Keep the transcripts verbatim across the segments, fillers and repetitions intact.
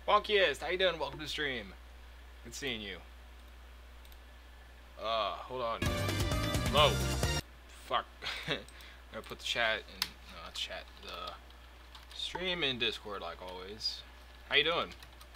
Wonkiest, how you doing? Welcome to the stream. Good seeing you. Uh, hold on. Hello. Fuck. I'm gonna put the chat in, no, not chat, the stream in Discord like always. How you doing?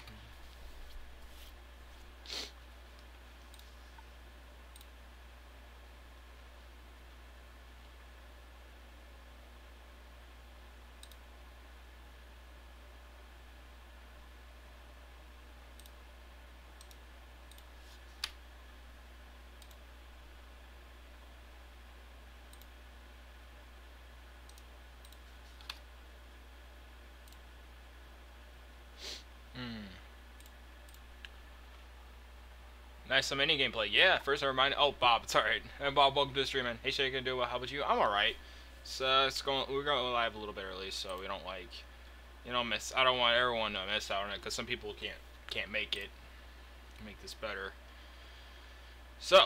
Nice, some mini gameplay. Yeah, first I remind. Oh, Bob, it's alright. Hey, Bob, welcome to the stream, man. Hey, Shadikenn, do well. How about you? I'm alright. So it's going. We're going live a little bit early, so we don't like, you know, miss. I don't want everyone to miss out on it because some people can't can't make it. Make this better. So,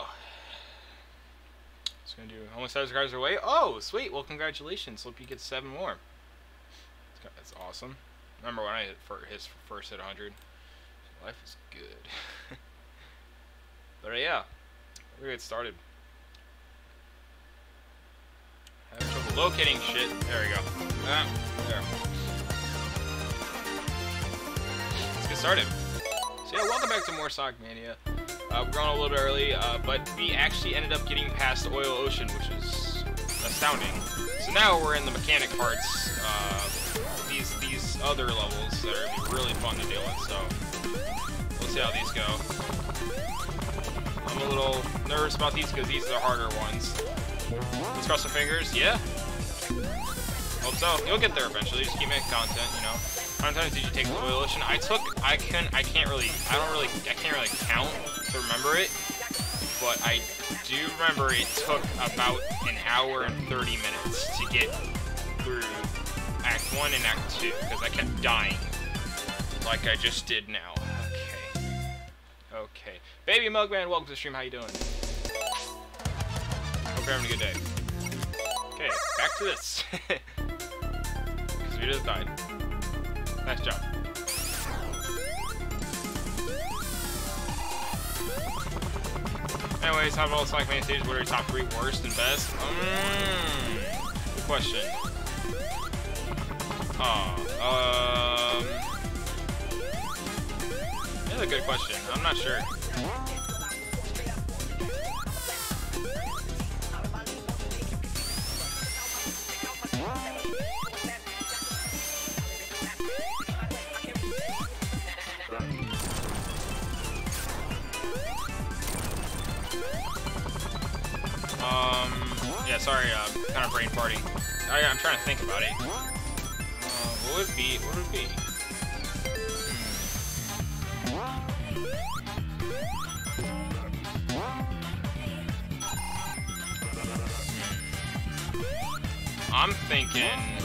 it's gonna do. Almost subscribers are away. Oh, sweet. Well, congratulations. Hope you get seven more. That's awesome. Remember when I hit for his first hit one hundred? Life is good. But uh, yeah, we're gonna get started. I have trouble locating shit. There we go. Ah, there. Let's get started. So yeah, welcome back to more Sonic Mania. Uh, we're going a little bit early, uh, but we actually ended up getting past the Oil Ocean, which is astounding. So now we're in the mechanic parts. Uh, these these other levels that are gonna be really fun to deal with. So we'll see how these go. I'm a little nervous about these because these are the harder ones. Let's cross some fingers. Yeah. Hope so. You'll get there eventually. Just keep making content, you know. How many times did you take the Oil Ocean? I took. I can. I can't really. I don't really. I can't really count to remember it. But I do remember it took about an hour and thirty minutes to get through Act One and Act Two because I kept dying, like I just did now. Okay. Baby Mugman, welcome to the stream. How you doing? Hope you're having a good day. Okay, back to this. Because we just died. Nice job. Anyways, how about Sonic Mania stages? What are your top three worst and best? Mmm. Good question. Oh, um... That's a good question. I'm not sure. Um, yeah, sorry, uh, kind of brain farting. I, I'm trying to think about it. Uh, what would it be? What would it be? I'm thinking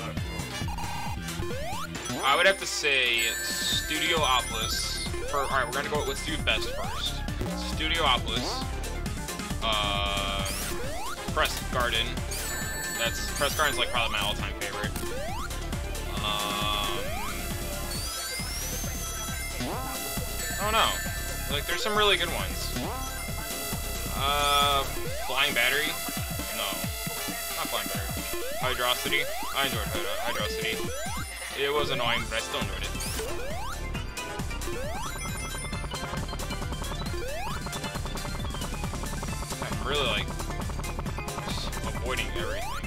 I would have to say Studiopolis. For all right, we're gonna go. Let's do best first. Studiopolis, uh, Press Garden. That's Press Garden's like probably my all-time favorite. Um, I don't know. Like, there's some really good ones. Uh, Flying Battery. No, not Flying Battery. Hydrocity. I enjoyed Hydrocity. It was annoying, but I still enjoyed it. I'm really like avoiding everything.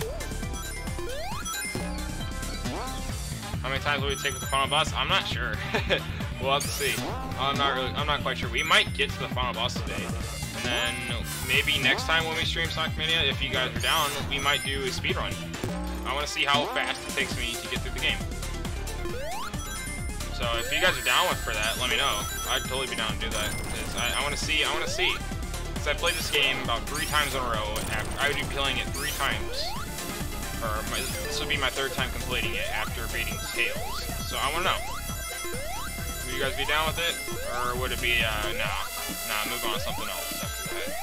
How many times will we take with the final boss? I'm not sure. We'll have to see. I'm not really. I'm not quite sure. We might get to the final boss today. And then maybe next time when we stream Sonic Mania, if you guys are down, we might do a speedrun. I want to see how fast it takes me to get through the game. So if you guys are down with for that, let me know. I'd totally be down to do that. I, I want to see. I want to see. Because I played this game about three times in a row. After, I would be playing it three times. Or my, this would be my third time completing it after beating Tails. So I want to know. Would you guys be down with it? Or would it be, uh, nah. Nah, move on to something else after that.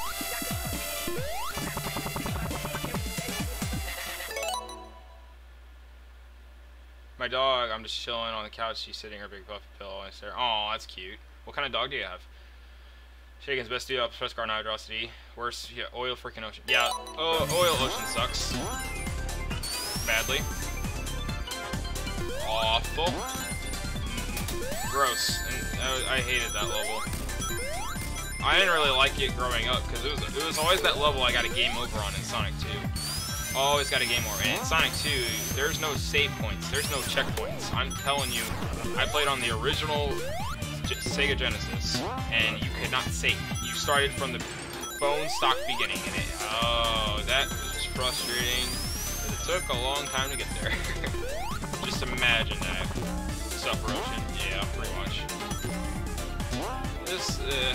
My dog, I'm just chilling on the couch. She's sitting her big fluffy pillow. I stare. Oh, that's cute. What kind of dog do you have? Shadikenn's best deal up, Press Guard and Hydrosity. Worst, yeah, Oil freaking Ocean. Yeah, oh, Oil Ocean sucks. Badly. Awful. Mm, gross. And I, I hated that level. I didn't really like it growing up because it was it was always that level I got a game over on in Sonic two. Always got a game over. And in Sonic two, there's no save points. There's no checkpoints. I'm telling you, I played on the original Sega Genesis, and you could not save. You started from the bone stock beginning, and it, oh, that was frustrating. It took a long time to get there. Just imagine that. Suffer Ocean, yeah, pretty much. This, uh...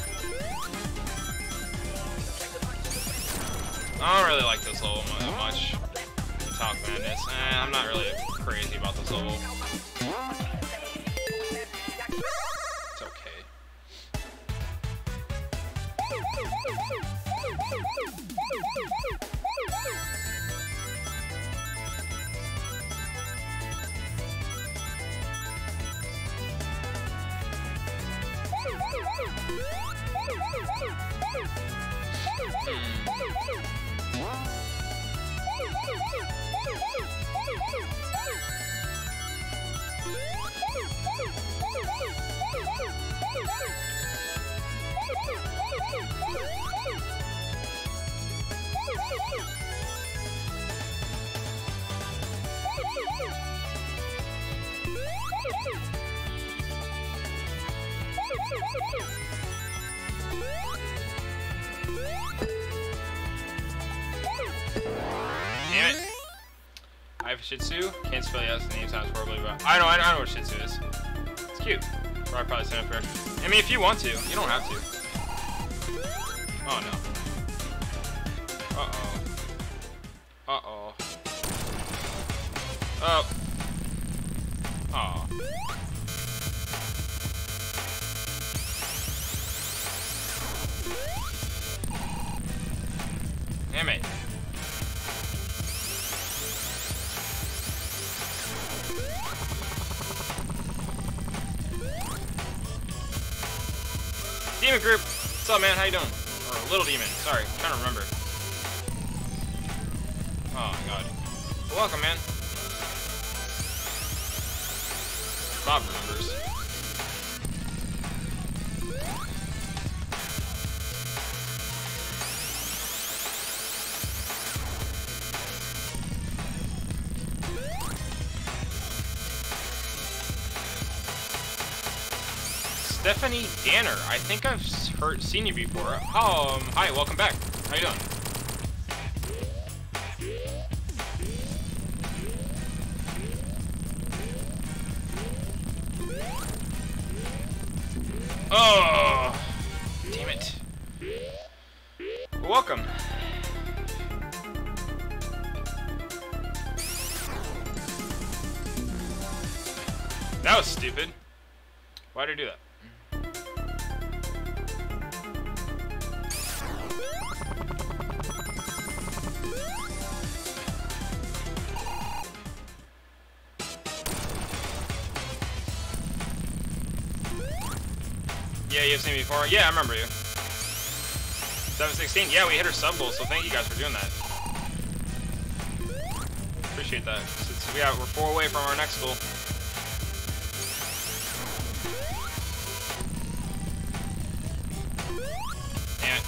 I don't really like this level that much. Talk Madness, eh, I'm not really crazy about this level. It's okay. Damn it! I have a Shih Tzu. Can't spell yes. The name sounds horribly, but I know, I know, I know what Shih Tzu is. It's cute. Or I'd probably send it for. I mean, if you want to, you don't have to. Oh no. Uh oh. Uh oh. Oh. Oh. Damn it. Demon Group, what's up, man? How you doing? Or Little Demon, sorry, I'm trying to remember. Oh my god. Well, welcome, man. Bob remembers. Stephanie Danner, I think I've heard, seen you before. Oh, um, hi, welcome back. How you doing? Oh, damn it. Well, welcome. That was stupid. Why did I do that? Yeah, you've seen me before. Yeah, I remember you. seven sixteen. Yeah, we hit our sub goal, so thank you guys for doing that. Appreciate that. Since we got, we're four away from our next goal. Damn it.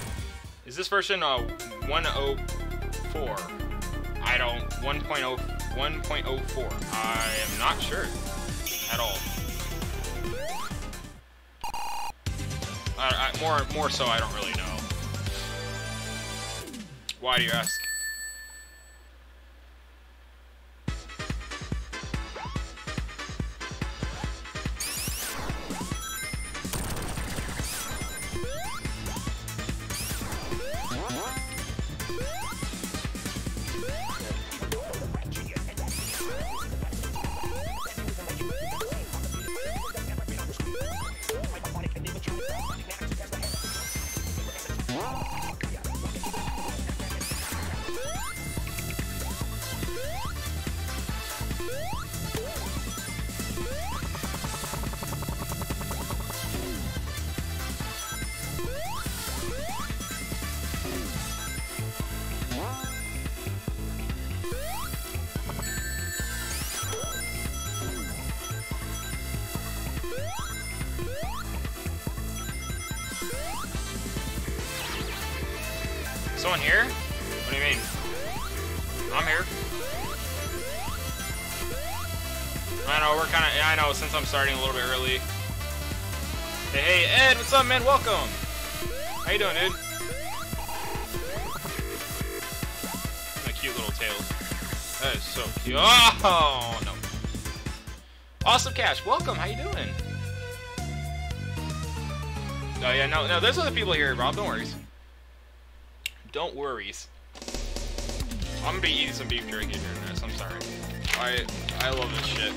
Is this version uh one oh four? I don't one point oh one point oh four. I am not sure at all. I, I, more, more so, I don't really know. Why do you ask? Someone here? What do you mean? I'm here. I know, we're kinda, yeah, I know, since I'm starting a little bit early. Hey, hey, Ed, what's up, man? Welcome. How you doing, dude? My cute little tails. That is so cute. Oh, no. Awesome Cash, welcome. How you doing? Oh, yeah, no, no, there's other people here, Rob. Don't worry. Don't worries. I'm gonna be eating some beef jerky during this. I'm sorry. I I love this shit.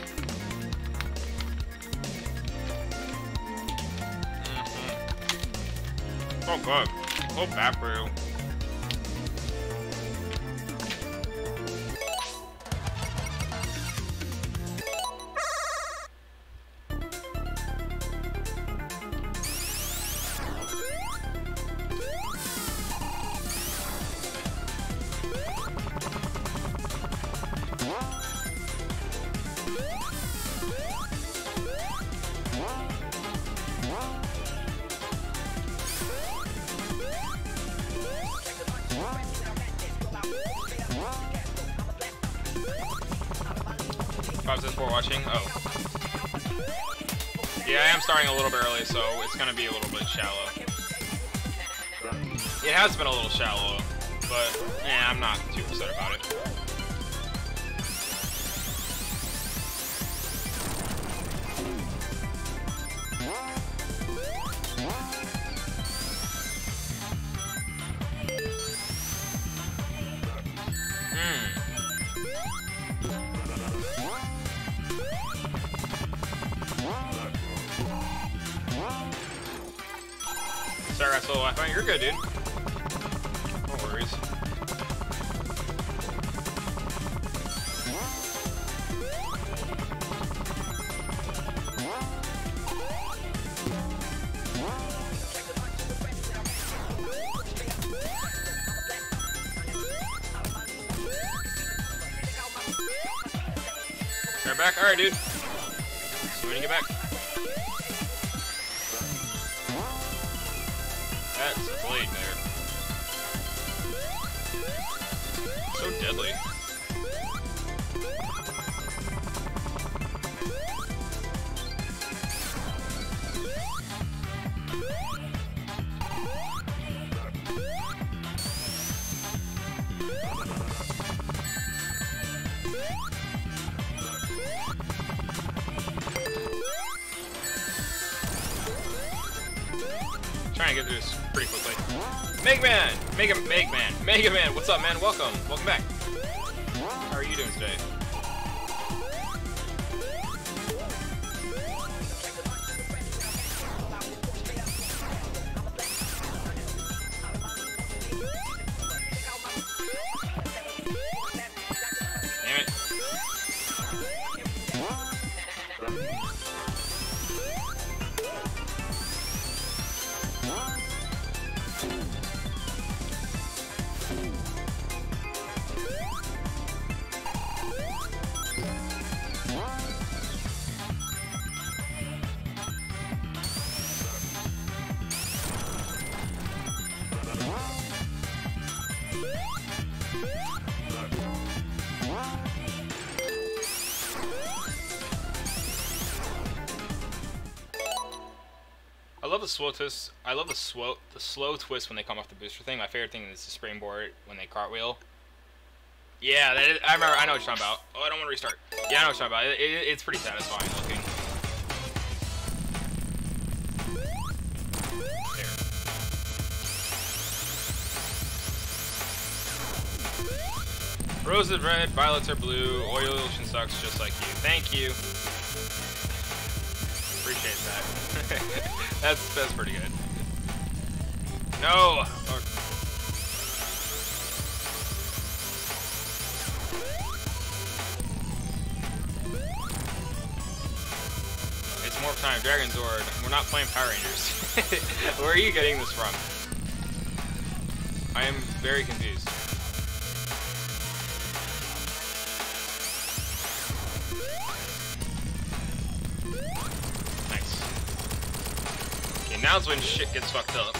Mm-hmm. So good. So bad for you. Five says for watching. Oh. Yeah, I am starting a little bit early, so it's gonna be a little bit shallow. It has been a little shallow, but yeah, I'm not too upset about it. Sorry, I got slow Wi-Fi. You're good, dude. No worries. Right back? Alright, dude. See when you get back. That's a blade there. So deadly. Trying to get through this pretty quickly. Mega Man! Mega Mega Man! Mega Man! What's up, man? Welcome! Welcome back. How are you doing today? Damn it. love the slow twist. I love the slow the slow twist when they come off the booster thing. My favorite thing is the springboard when they cartwheel. Yeah, that is, I remember. I know what you're talking about. Oh, I don't want to restart. Yeah, I know what you're talking about. It, it, it's pretty satisfying looking. There. Roses red, violets are blue. Oil ocean sucks just like you. Thank you. Appreciate that. that's that's pretty good. No. Or, more time, Dragon Zord. We're not playing Power Rangers. Where are you getting this from? I am very confused. Nice. Okay, now's when shit gets fucked up.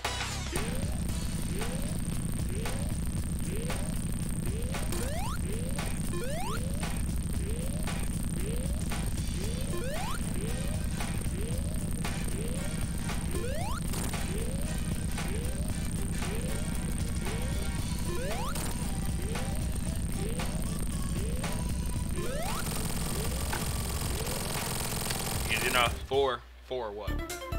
Enough. Four. Four what?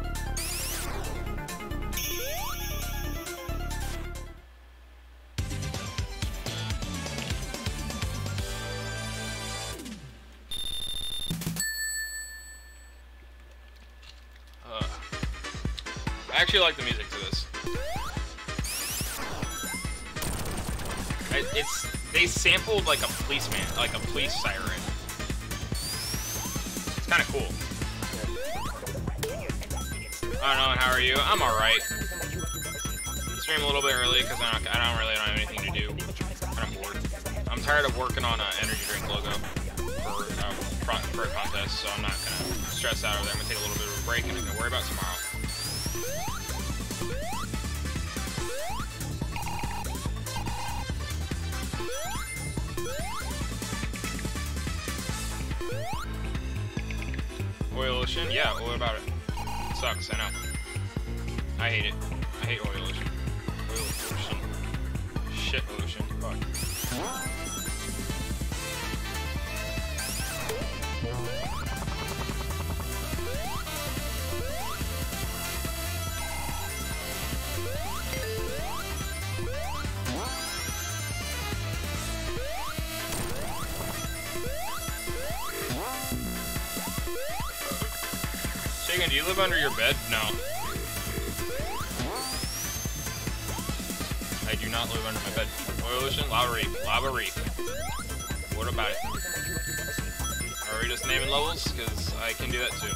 Uh, I actually like the music to this. I, it's they sampled like a policeman, like a police siren. It's kind of cool. I don't know, and how are you? I'm alright. Stream a little bit early because I don't, I don't really don't have anything to do. I'm bored. I'm tired of working on an energy drink logo for, uh, for a contest, so I'm not gonna stress out over there. I'm gonna take a little bit of a break and I'm gonna worry about tomorrow. Oil ocean? Yeah, what about it? Sucks, I know. I hate it. I hate oil ocean. Oil ocean. Shit ocean. Fuck. Shadikenn, do you live under your bed? No. I do not live under my bed. Oil ocean? Lava reef. Lava reef. What about it? Are we just naming levels? Because I can do that too.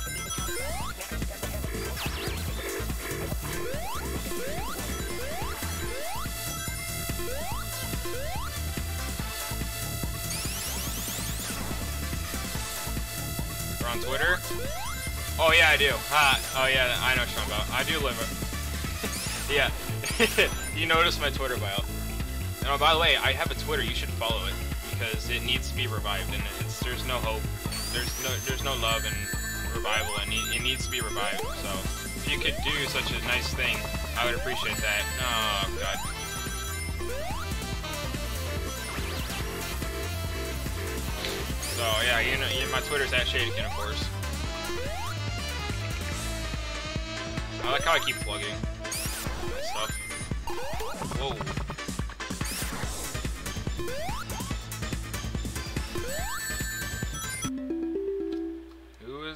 We're on Twitter? Oh yeah, I do. Ah, oh yeah, I know what you're talking about. I do live it. Yeah. You noticed my Twitter bio. And oh, by the way, I have a Twitter. You should follow it because it needs to be revived, and it's there's no hope. There's no there's no love and revival, and it needs to be revived. So if you could do such a nice thing, I would appreciate that. Oh God. So yeah, you know, you, my Twitter's at Shadikenn, of course. I like how I keep plugging my stuff. Whoa. Who is...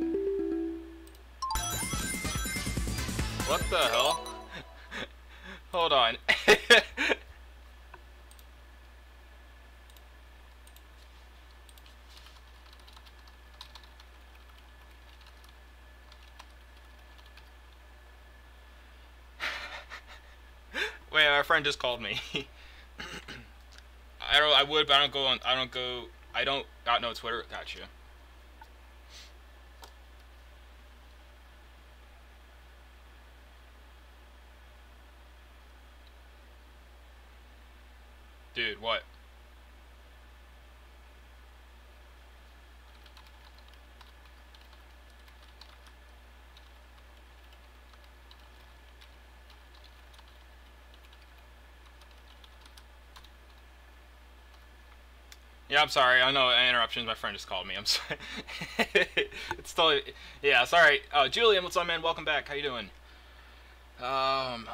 What the hell? Hold on. Wait, my friend just called me. I don't. I would, but I don't go on. I don't go. I don't got no Twitter. Gotcha. Dude, what? Yeah, I'm sorry. I know interruptions. My friend just called me. I'm sorry. It's totally... Yeah, sorry. Uh, Julian, what's up, man? Welcome back. How you doing? Um...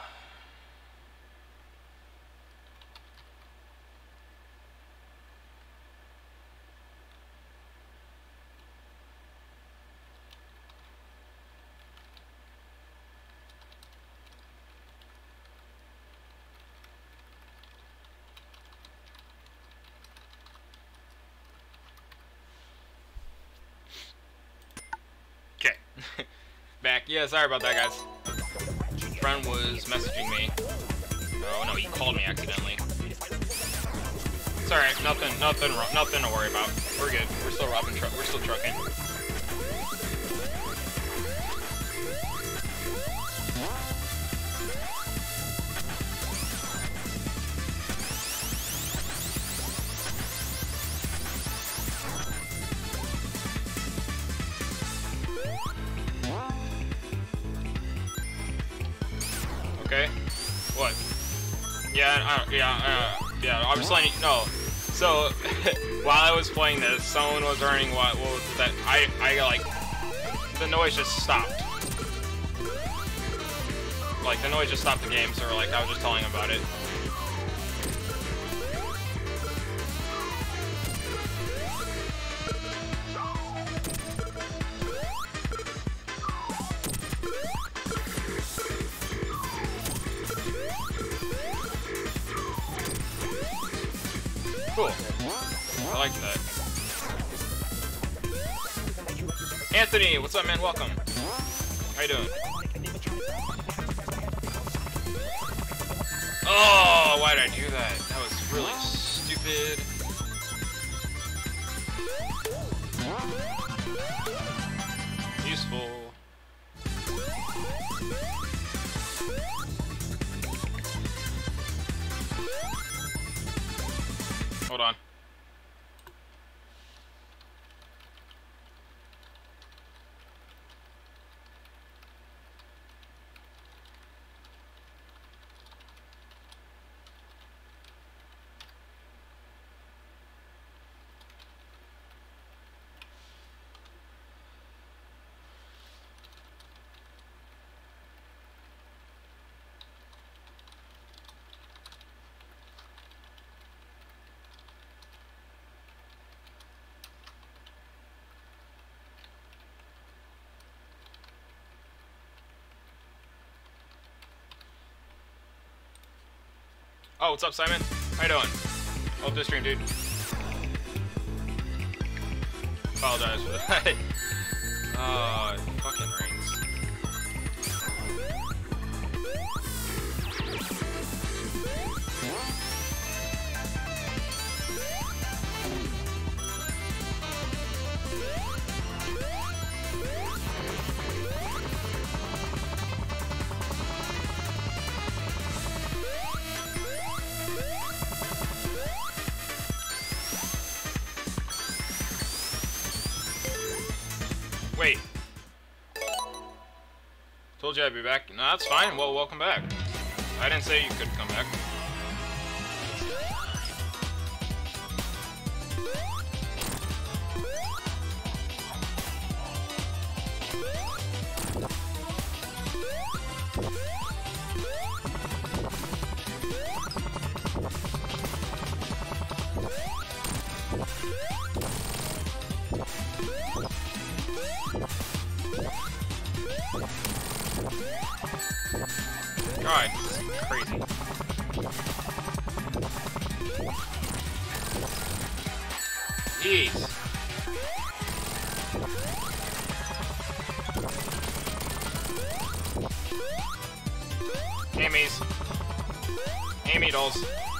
Back. Yeah, sorry about that, guys. Friend was messaging me. Oh no, he called me accidentally. It's alright. Nothing, nothing, nothing to worry about. We're good. We're still robbing truck. We're still trucking. Okay. What? Yeah, uh, yeah, uh, yeah. I was letting you know. So while I was playing this, someone was earning what? What was that? I, I like the noise just stopped. Like the noise just stopped the game. So like I was just telling him about it. Cool. I like that. Anthony, what's up, man? Welcome. How you doing? Oh, why did I do that? That was really stupid. Useful. Hold on. Oh, what's up, Simon? How you doing? Welcome to the stream, dude. Apologize for that. Oh, it fucking rains. Wait. Told you I'd be back. No, that's fine. Well, welcome back. I didn't say you couldn't come back. God, this is crazy. Jeez. Amy's. Amy dolls.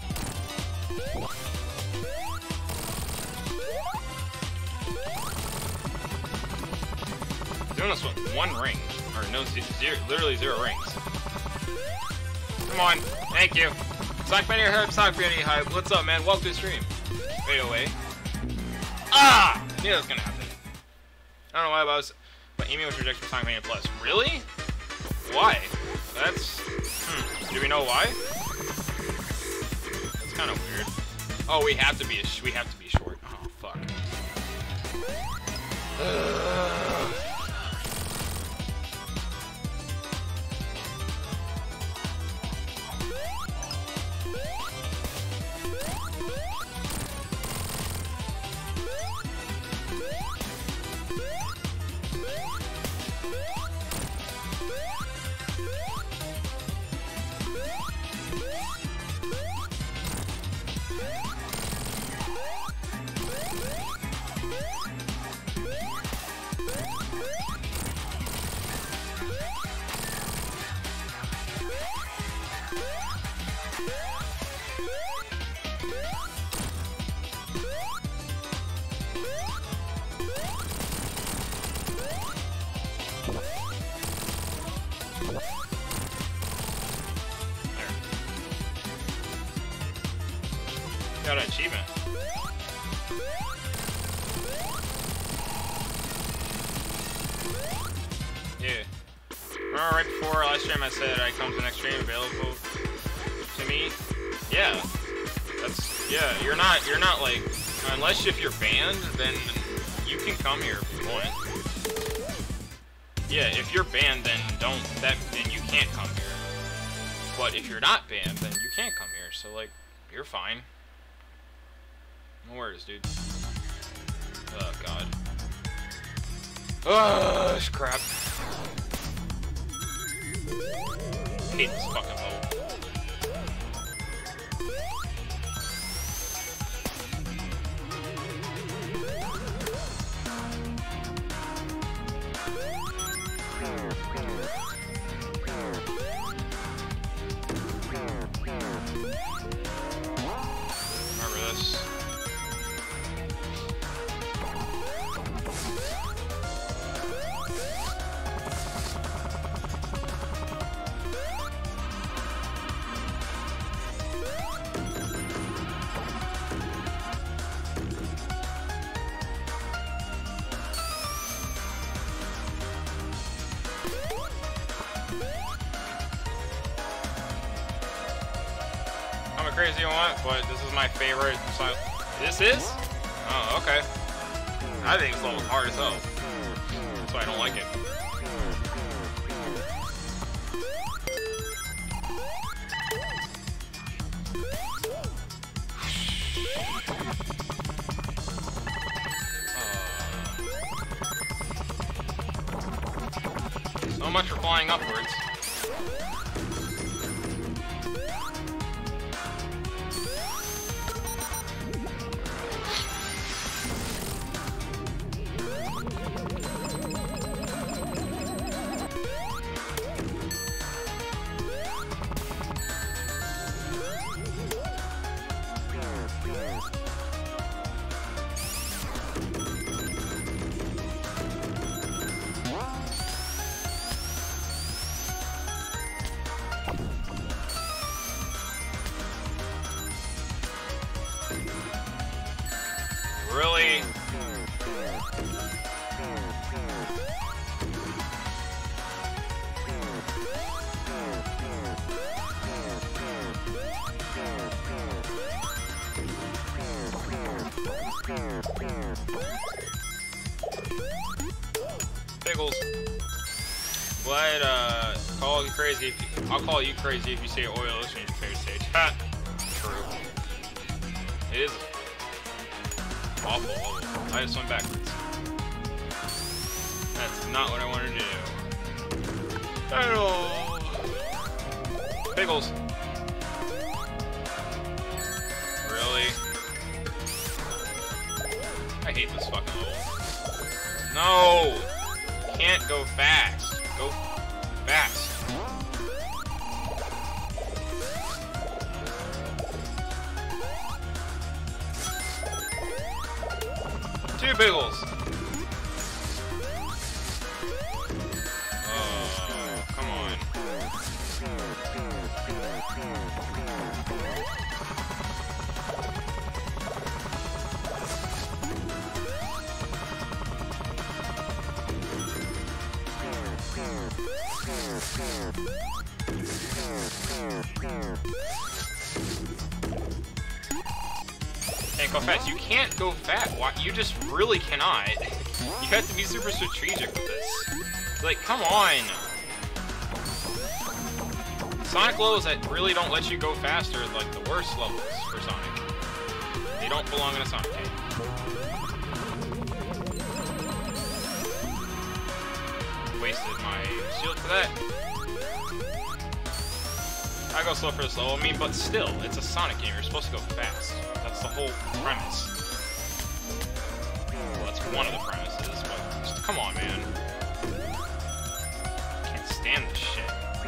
Doing this with one ring. Or no, zero, literally zero rings. Come on, thank you. Sonic Mania here, Sonic Mania Hype. What's up, man? Welcome to the stream. Wait away. Ah! I knew that was gonna happen. I don't know why, but I was. But Amy was rejected from Sonic Mania Plus. Really? Why? That's. Hmm. Do we know why? That's kind of weird. Oh, we have to be. A sh we have to be short. Oh Got an achievement. Yeah. Remember right before last stream I said I come to the next stream available to me? Yeah. That's yeah, you're not you're not like unless if you're banned, then you can come here if you want. Yeah, if you're banned then don't that then you can't come here. But if you're not banned, then you can't come here, so like you're fine. No worries, dude. Oh god. Oh, this crap. I hate this fucking level. Remember this. Crazy you want, but this is my favorite. This is? Oh, okay. I think this level's hard as hell. That's why I don't like it. Uh, so much for flying upwards. Really? Pickles. What, uh, call you crazy if you, I'll call you crazy if you say oil ocean is your favorite stage. Ha! True. It is awful level. I just went backwards. That's not what I wanted to do. Hello! Pickles. Really? I hate this fucking level. No! Can't go fast. Go fast. Two pickles. Oh, come on. can't go fast. You can't go fast. Why? You just really cannot. You have to be super strategic with this. Like, come on. Sonic levels that really don't let you go faster are like the worst levels for Sonic. They don't belong in a Sonic game. Wasted my shield for that. I go slow for this level, I mean, but still, it's a Sonic game. You're supposed to go fast. That's the whole premise. Well, that's one of the premises, but just, come on, man. Can't stand this shit.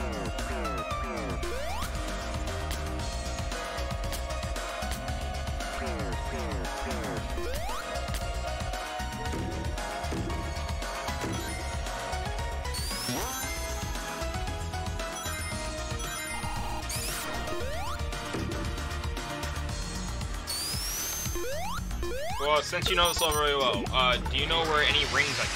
Well, since you know this level really well, uh, do you know where any rings I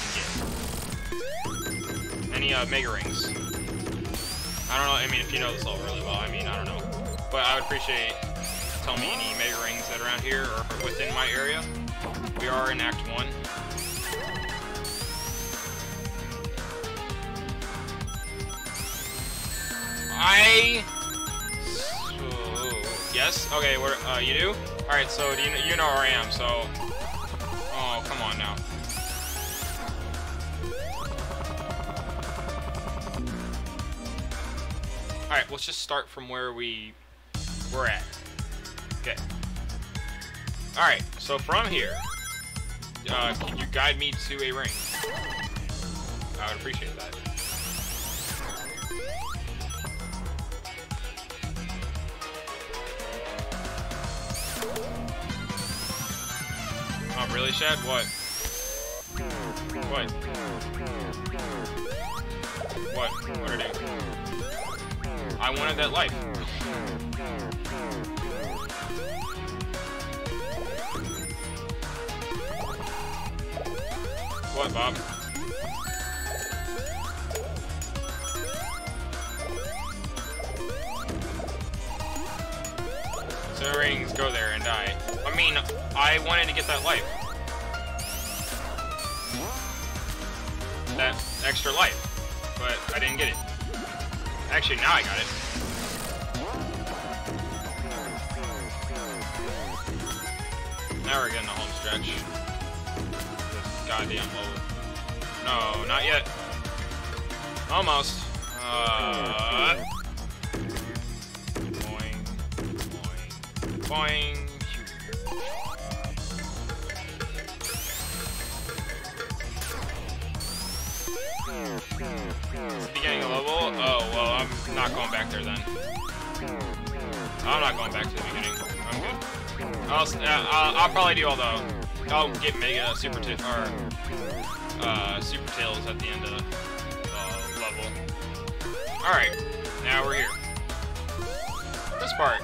can get? Any, uh, Mega Rings? I don't know, I mean, if you know this level really well, I mean, I don't know. But I would appreciate telling me any Mega Rings that are around here or within my area. We are in Act one. I... So... Yes? Okay, where, uh, you do? Alright, so do you, you know where I am, so... Oh, come on now. Alright, let's just start from where we were at. Okay. Alright, so from here, uh, can you guide me to a ring? I would appreciate that. Oh, really, Shad? What? What? What? What did I do? I wanted that life. What, Bob? So the rings go there and die. I mean, I wanted to get that life. That extra life. But I didn't get it. Actually, now I got it. Now we're getting the home stretch. This goddamn level. No, not yet. Almost. Uh... Boing. Boing. Boing. It's the beginning of the level? Oh, well, I'm not going back there then. I'm not going back to the beginning. I'm good. I'll, uh, I'll, I'll probably do all the... I'll get Mega Super T or uh, Super Tails at the end of the uh, level. Alright, now we're here. This part.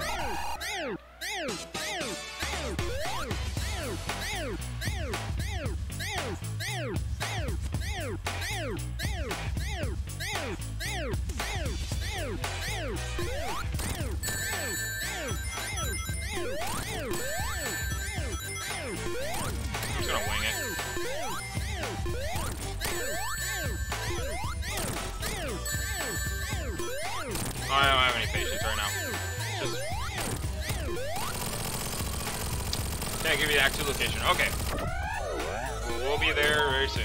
I'm just gonna wing it. Oh, I don't have any patience right now. Just can't give you the Act two location. Okay. We'll be there very soon.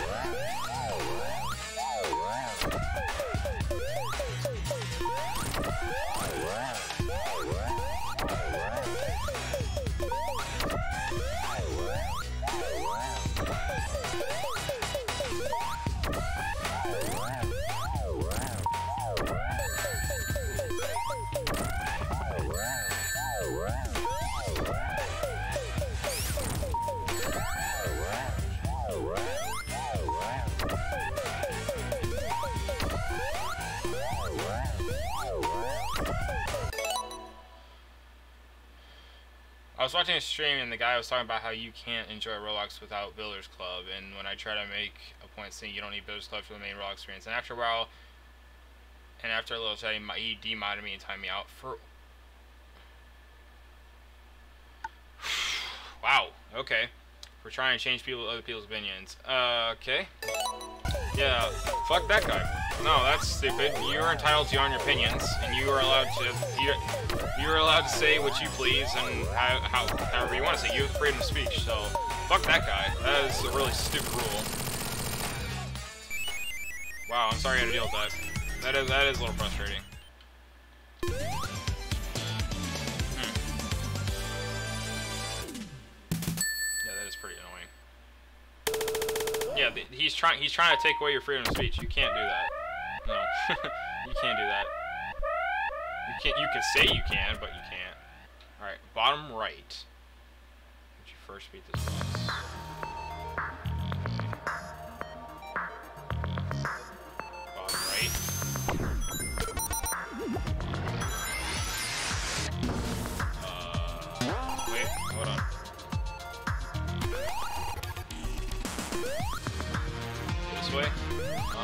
I was watching a stream and the guy was talking about how you can't enjoy Roblox without Builders Club, and when I try to make a point saying you don't need Builders Club for the main Roblox experience, and after a while, and after a little chatting, he demodded me and timed me out for... Wow. Okay. For trying to change people, other people's opinions. Uh, okay. Yeah. Fuck that guy. No, that's stupid. You are entitled to your own opinions, and you are allowed to. You, you are allowed to say what you please and how, how however you want to say. You have freedom of speech. So, fuck that guy. That is a really stupid rule. Wow. I'm sorry I had to deal with that. That is that is a little frustrating. Yeah, he's trying. He's trying to take away your freedom of speech. You can't do that. No, you can't do that. You can't. You can say you can, but you can't. All right, bottom right. Would you first beat this boss? Bottom right. Uh, wait, hold on. Way? Huh?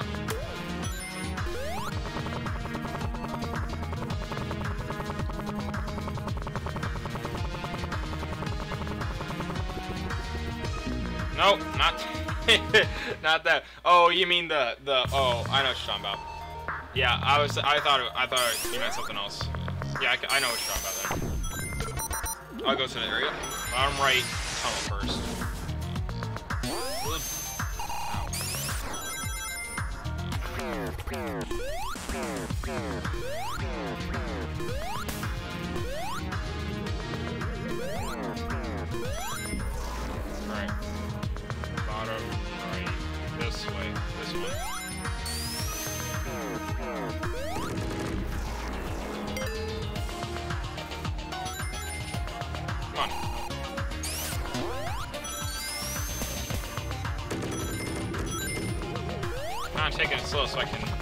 Nope, not not that. Oh, you mean the the oh, I know what you're talking about. Yeah, I was I thought it, I thought you meant something else. Yeah, I, I know what you're talking about then. I'll go to the area. Bottom right tunnel first. Alright. Bottom right. This way. This one. Come on. I'm taking it slow so I can.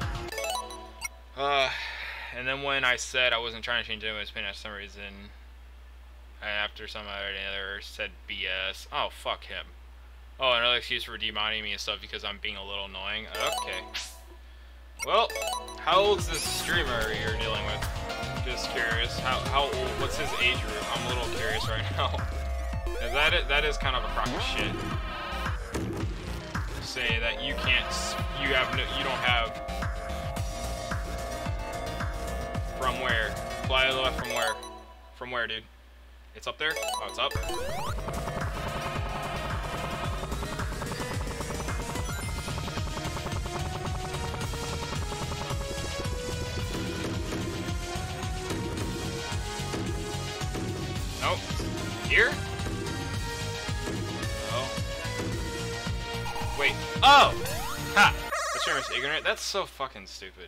Uh, and then when I said I wasn't trying to change anyone's opinion for some reason, after some other said B S. Oh, fuck him. Oh, another excuse for demodding me and stuff because I'm being a little annoying. Okay. Well, how old is this streamer you're dealing with? Just curious. How how old? What's his age group? I'm a little curious right now. Is that it? That is kind of a crock of shit. Say that you can't. You have no. You don't have. From where? Fly to the left from where? From where, dude? It's up there? Oh, it's up. Nope. Here? Oh. Wait. Oh! Ha! The streamer's ignorant? That's so fucking stupid.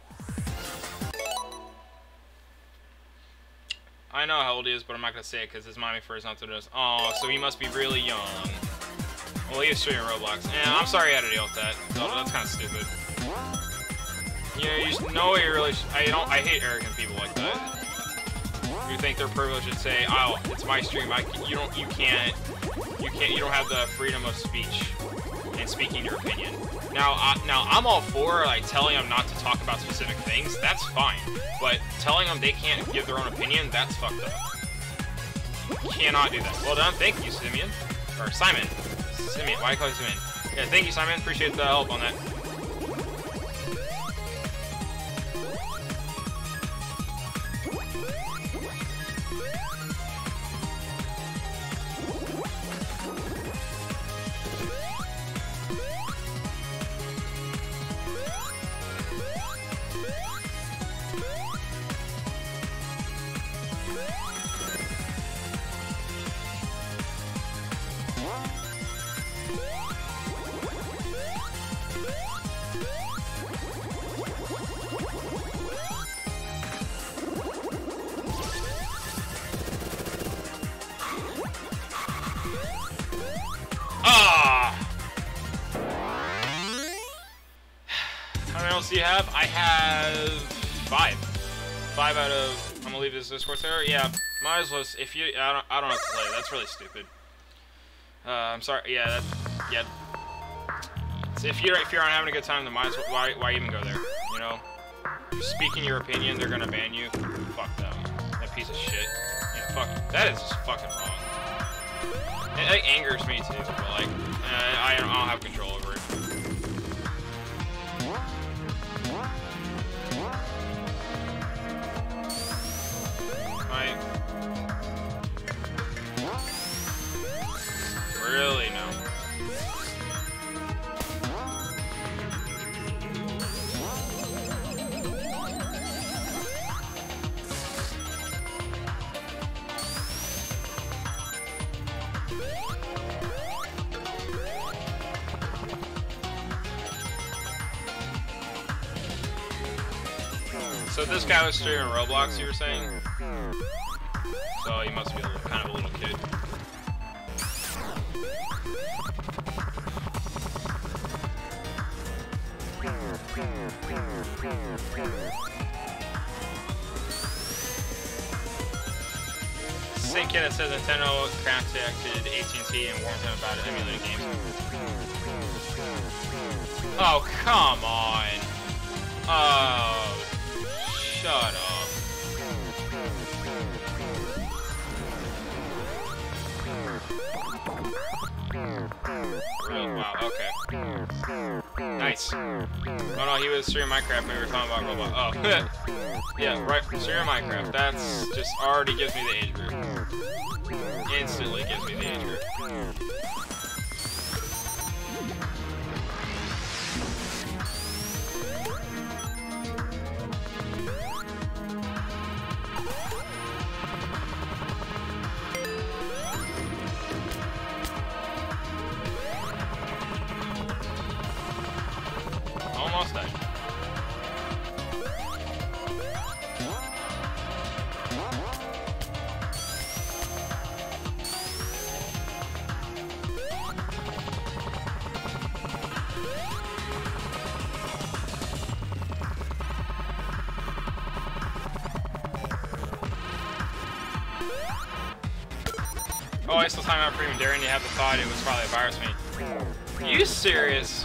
I know how old he is, but I'm not gonna say it because his mommy first not to this. Oh, so he must be really young. Well, he is streaming Roblox. Yeah, I'm sorry I had to deal with that. Oh, that's kind of stupid. Yeah, you should know you really. Sh I don't. I hate arrogant people like that. You think they're privileged to say, "Oh, it's my stream. I you don't. You can't. You can't. You don't have the freedom of speech and speaking your opinion." Now, uh, now I'm all for like telling them not to talk about specific things. That's fine. But telling them they can't give their own opinion, that's fucked up. You cannot do that. Well done. Thank you, Simeon. Or Simon. Simeon. Why do I call you Simeon? Yeah, thank you, Simon. Appreciate the help on that. Do you have? I have five. Five out of. I'm gonna leave this Discord server. Yeah, might as well. If you, I don't, I don't have to play. That's really stupid. Uh, I'm sorry. Yeah, that, yeah. So if you're if you're not having a good time, then might as well. Why why even go there? You know, speaking your opinion, they're gonna ban you. Fuck them. That piece of shit. Yeah, fuck. That is just fucking wrong. It, it angers me too, but like, uh, I, don't, I don't have control over it. Right? Really, no. So this guy was streaming Roblox, you were saying? So he must be a little, kind of a little kid. Same kid that says Nintendo contacted A T and T and warned him about emulating games. Oh, come on. Oh, shut up. Really? Wow, okay. Nice. Oh no, he was streaming Minecraft when we were talking about Roblox. Oh, yeah, right, streaming Minecraft. That's just already gives me the age group. Instantly gives me the age group. Almost died. Oh, I still time out for even daring to have the thought it was probably a virus me. Are you serious?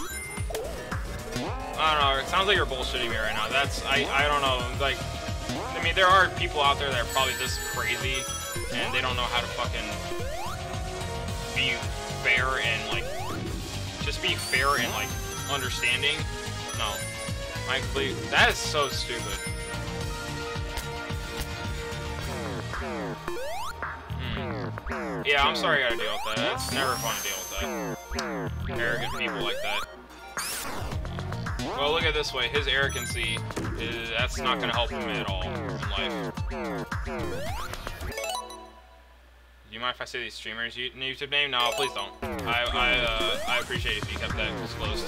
I don't know, it sounds like you're bullshitting me right now. That's, I, I don't know, like, I mean, there are people out there that are probably this crazy, and they don't know how to fucking be fair and, like, just be fair and, like, understanding. No. I completely, that is so stupid. Hmm. Yeah, I'm sorry I gotta deal with that. That's never fun to deal with that. Arrogant people like that. Well, look at it this way. His arrogancy, is, that's not going to help him at all in life. Do you mind if I say these streamers' YouTube name? No, please don't. I I uh, I appreciate if you kept that disclosed.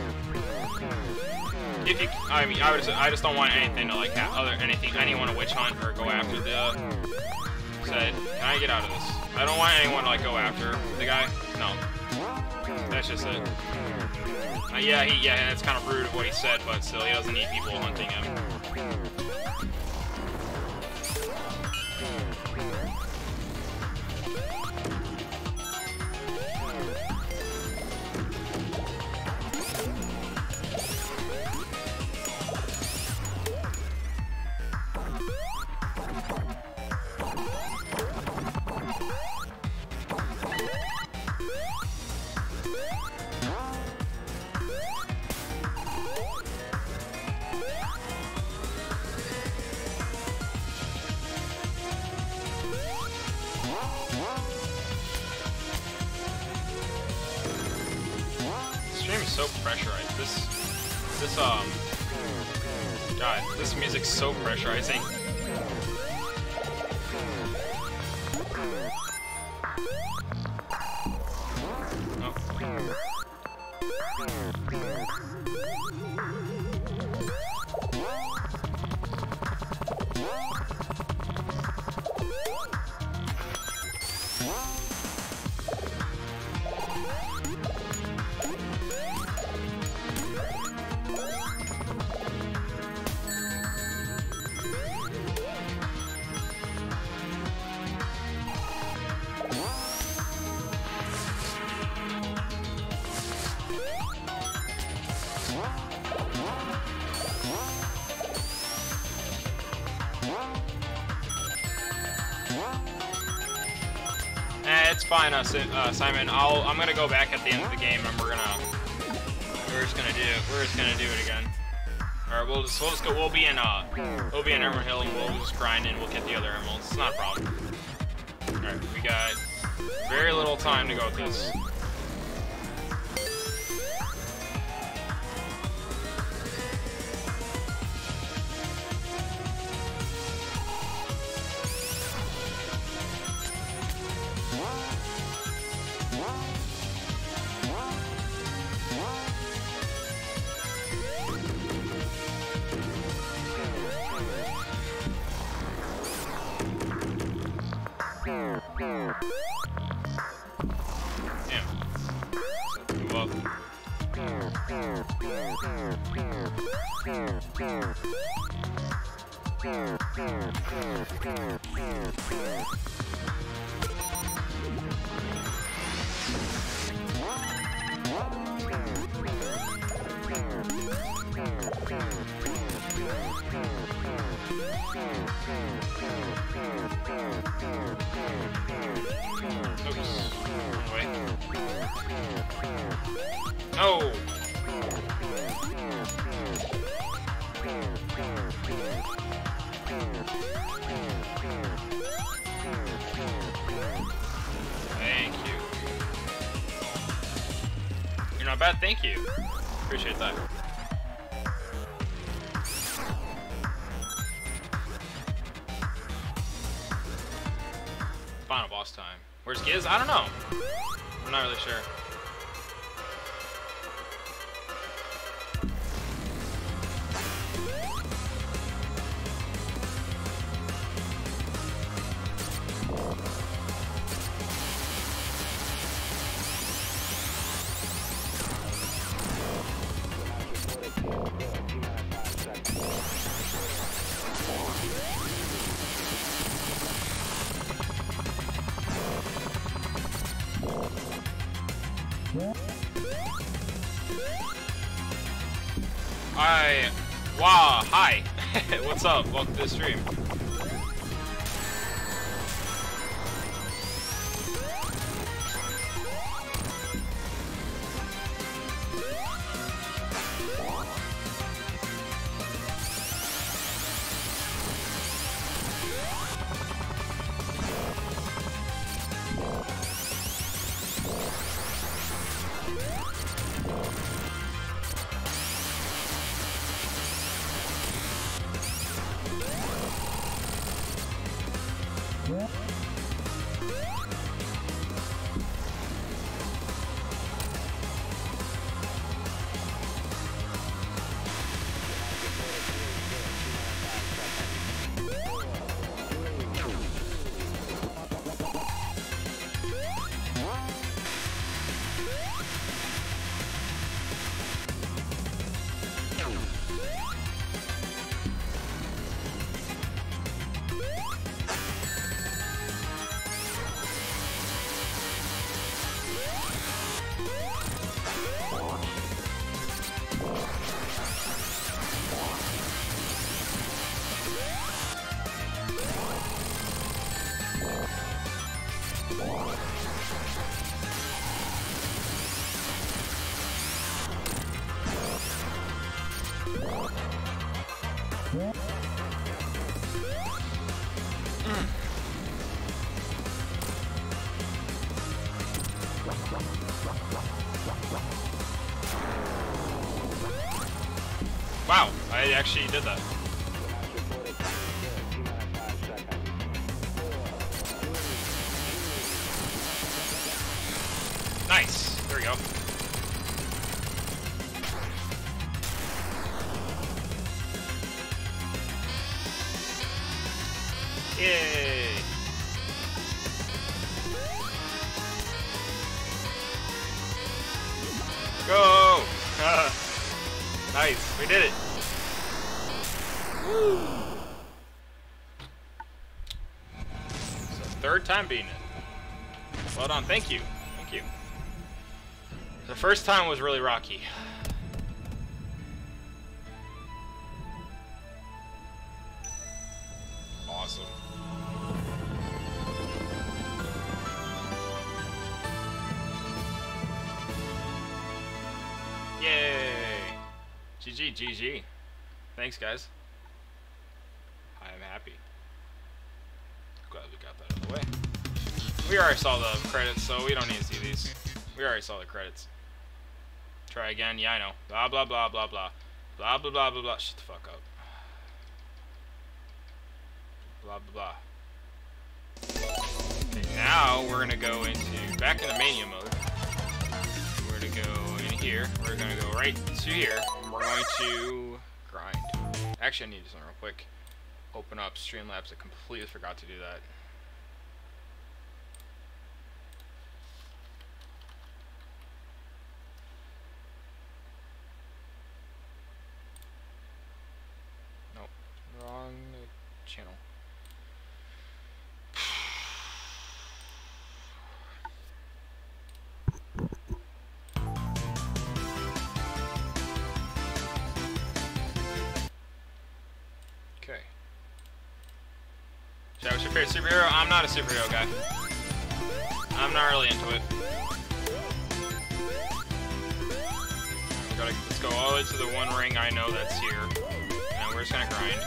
If you, I mean, I would just, I just don't want anything to like have other anything anyone to witch hunt or go after the. Uh, said, can I get out of this? I don't want anyone to like go after the guy. No, that's just it. Uh, yeah, he, yeah, and it's kind of rude of what he said, but still, he doesn't need people hunting him. So pressurized. This, this, um, God, this music's so pressurizing. Oh. Eh, it's fine, uh, uh, Simon. I'll I'm gonna go back at the end of the game, and we're gonna we're just gonna do it. We're just gonna do it again. All right, we'll just we'll just go. We'll be in uh we'll be in Emerald Hill, and we'll just grind, and we'll get the other emeralds. It's not a problem. All right, we got very little time to go with this. No! Thank you. You're not bad, thank you. Appreciate that. Final boss time. Where's Giz? I don't know. I'm not really sure. I, wow, hi. What's up? Welcome to the stream. Wow, I actually did that. Nice. There we go. Yay. Go. Nice. We did it. Woo. So third time beating it. Well done. Thank you. Thank you. The first time was really rocky. Awesome. Sweet, G G. Thanks, guys. I am happy. Glad we got that out of the way. We already saw the credits, so we don't need to see these. We already saw the credits. Try again. Yeah, I know. Blah, blah, blah, blah, blah. Blah, blah, blah, blah, blah. Shut the fuck up. Blah, blah, blah. Okay, now we're going to go into, back in the Mania mode. We're going to go in here. We're going to go right to here. And we're going to grind. Actually, I need to do something real quick. Open up Streamlabs. I completely forgot to do that. Nope. Wrong channel. Okay. Should I what's your favorite superhero? I'm not a superhero guy. I'm not really into it. We gotta, let's go all the way to the one ring I know that's here. And we're just gonna grind.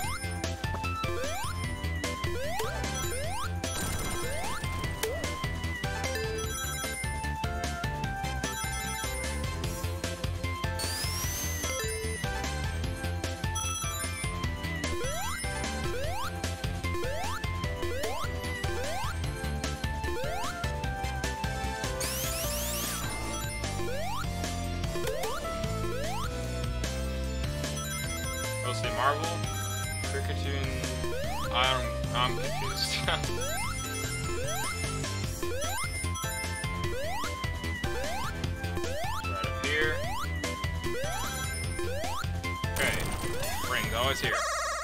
Mostly Marvel, Cricketoon. I don't. I'm confused. Right up here. Okay. Ring's always here.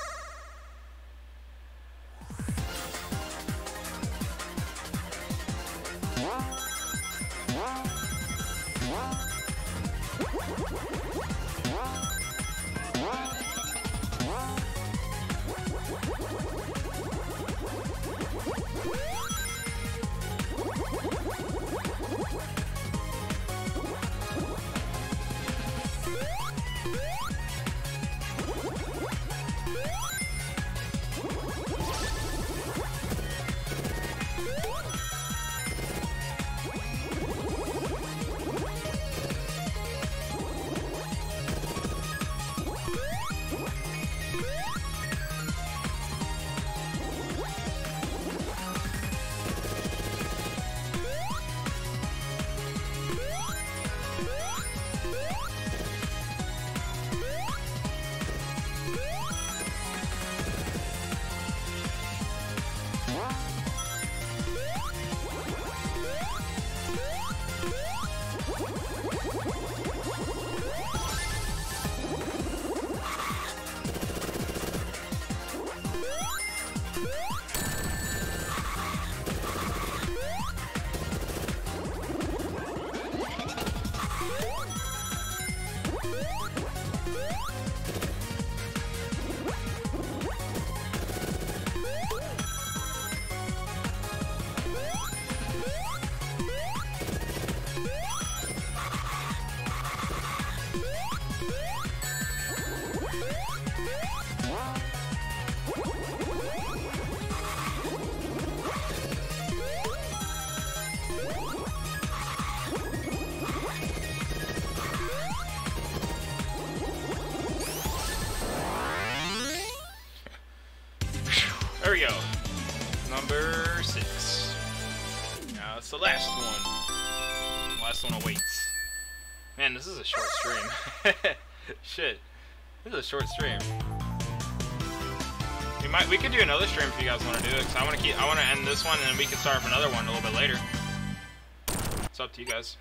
There we go. Number six. Now it's the last one. Last one awaits. Man, this is a short stream. Shit. This is a short stream. We might we could do another stream if you guys want to do it, because I want to keep I want to end this one and then we can start up another one a little bit later. It's up to you guys.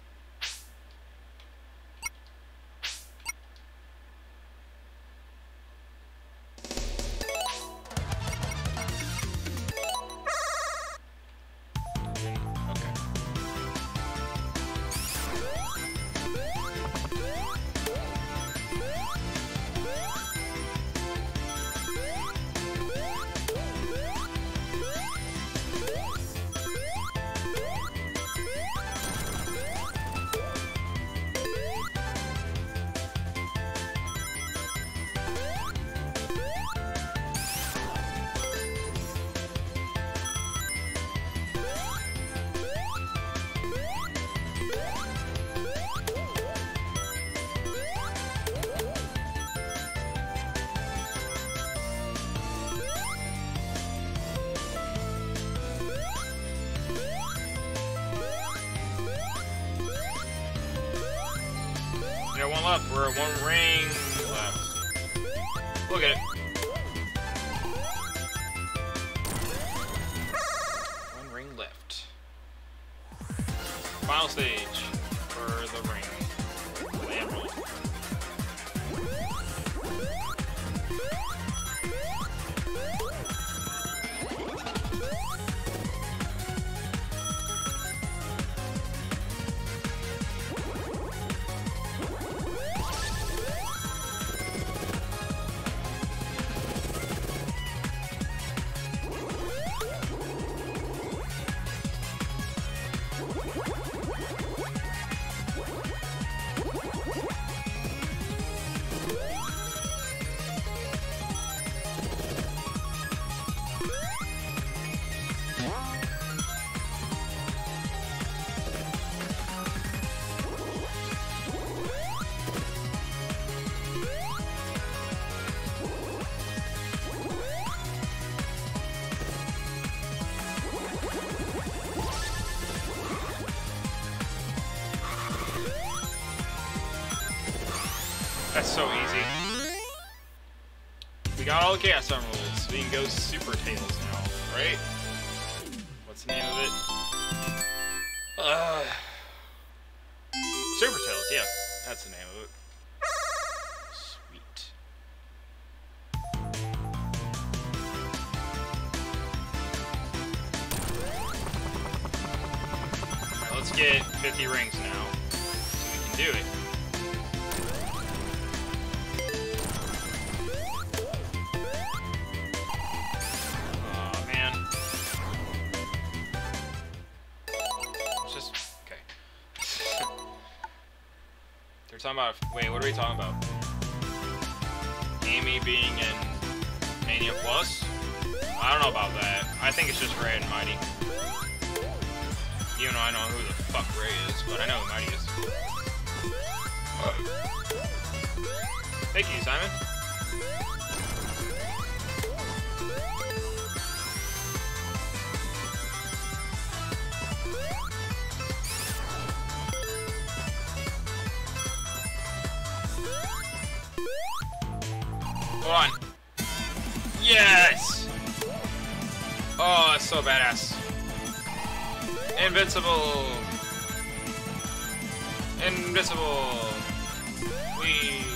left. We're at one ring left. Look at it. One ring left. Final stage for the ring. The emerald. That's so easy. We got all the Chaos Emeralds. We can go Super Tails now, right? What's the name of it? Uh, Super Tails, yeah. That's the name of it. Sweet. Alright, let's get fifty rings now. So we can do it. We're talking about, wait, what are we talking about? Amy being in Mania Plus? I don't know about that. I think it's just Ray and Mighty. Even though I know who the fuck Ray is, but I know who Mighty is. Thank you, Simon. Hold on. Yes! Oh, that's so badass. Invincible. Invincible. We.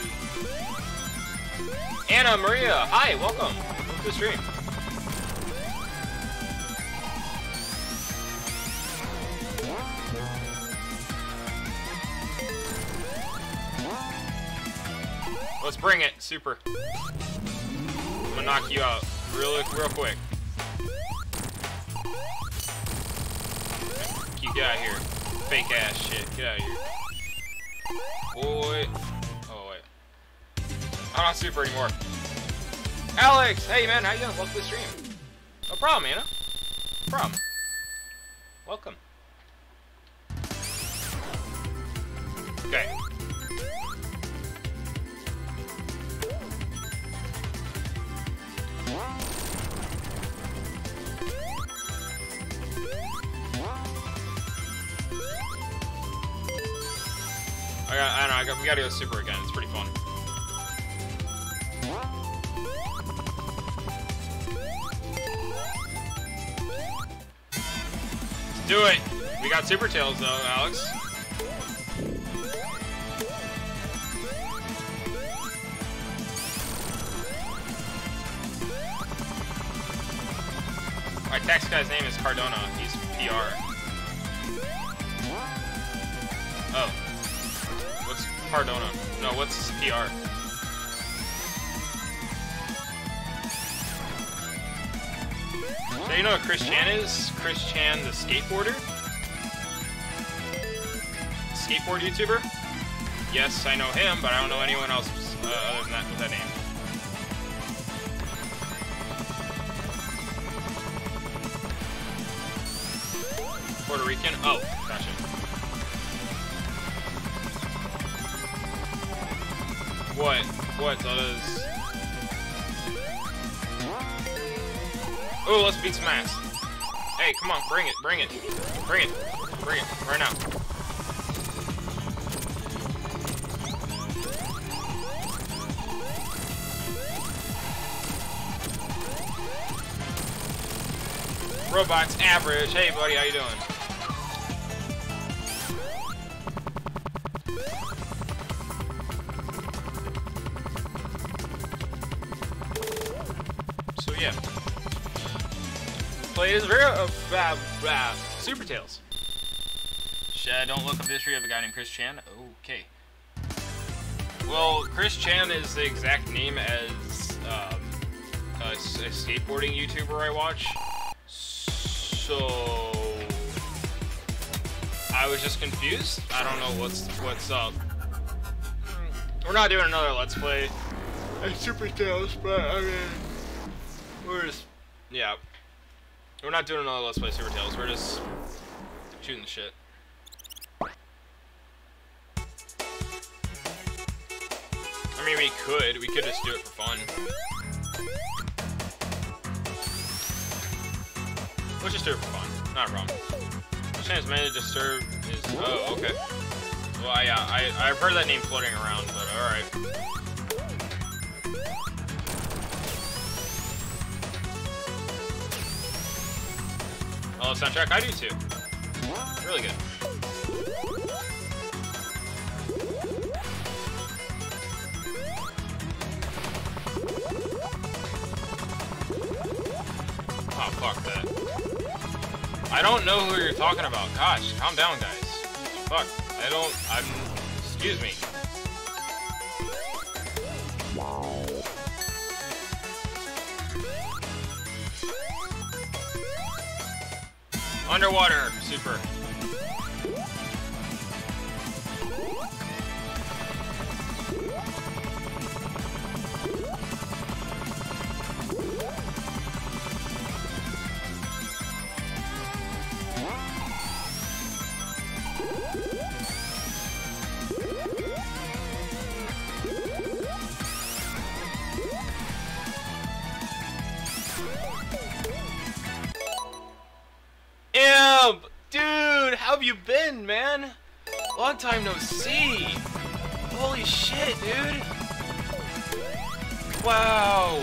Anna Maria, hi, welcome. Welcome to the stream. Let's bring it, super. I'm gonna knock you out real, real quick. You get out of here. Fake ass shit. Get out of here. Boy. Oh, wait. I'm not super anymore. Alex! Hey, man. How you doing? Welcome to the stream. No problem, Anna. No problem. Welcome. Okay. I got, I don't know, I got, we gotta go super again, it's pretty fun. Let's do it! We got Super Tails though, Alex. My tax guy's name is Cardona, he's P R. Oh. What's Cardona? No, what's his P R? So you know what Chris Chan is? Chris Chan, the skateboarder? Skateboard YouTuber? Yes, I know him, but I don't know anyone else uh, other than that with that name. Puerto Rican? Oh, gotcha. What? What does... Oh, let's beat some ass. Hey, come on, bring it, bring it. Bring it. Bring it, right now. Robots average. Hey, buddy, how you doing? So yeah, play is very uh, blah, blah. Super Tales. Shad, don't look up the history of a guy named Chris Chan. Okay. Well, Chris Chan is the exact name as um, a, a skateboarding YouTuber I watch. So I was just confused. I don't know what's what's up. We're not doing another Let's Play of Super Tales, but I mean, we're just yeah. We're not doing another Let's Play Super Tales. We're just shooting the shit. I mean, we could. We could just do it for fun. Let's just do it for fun. Not wrong. The chance mainly disturbed is... Oh, okay. Well, I, uh, I, I've heard that name floating around, but alright. Oh, soundtrack, I do too. Really good. Oh, fuck that. I don't know who you're talking about. Gosh, calm down, guys. Fuck. I don't... I'm... Excuse me. Underwater. Super. Dude, how have you been, man? Long time no see. Holy shit, dude. Wow.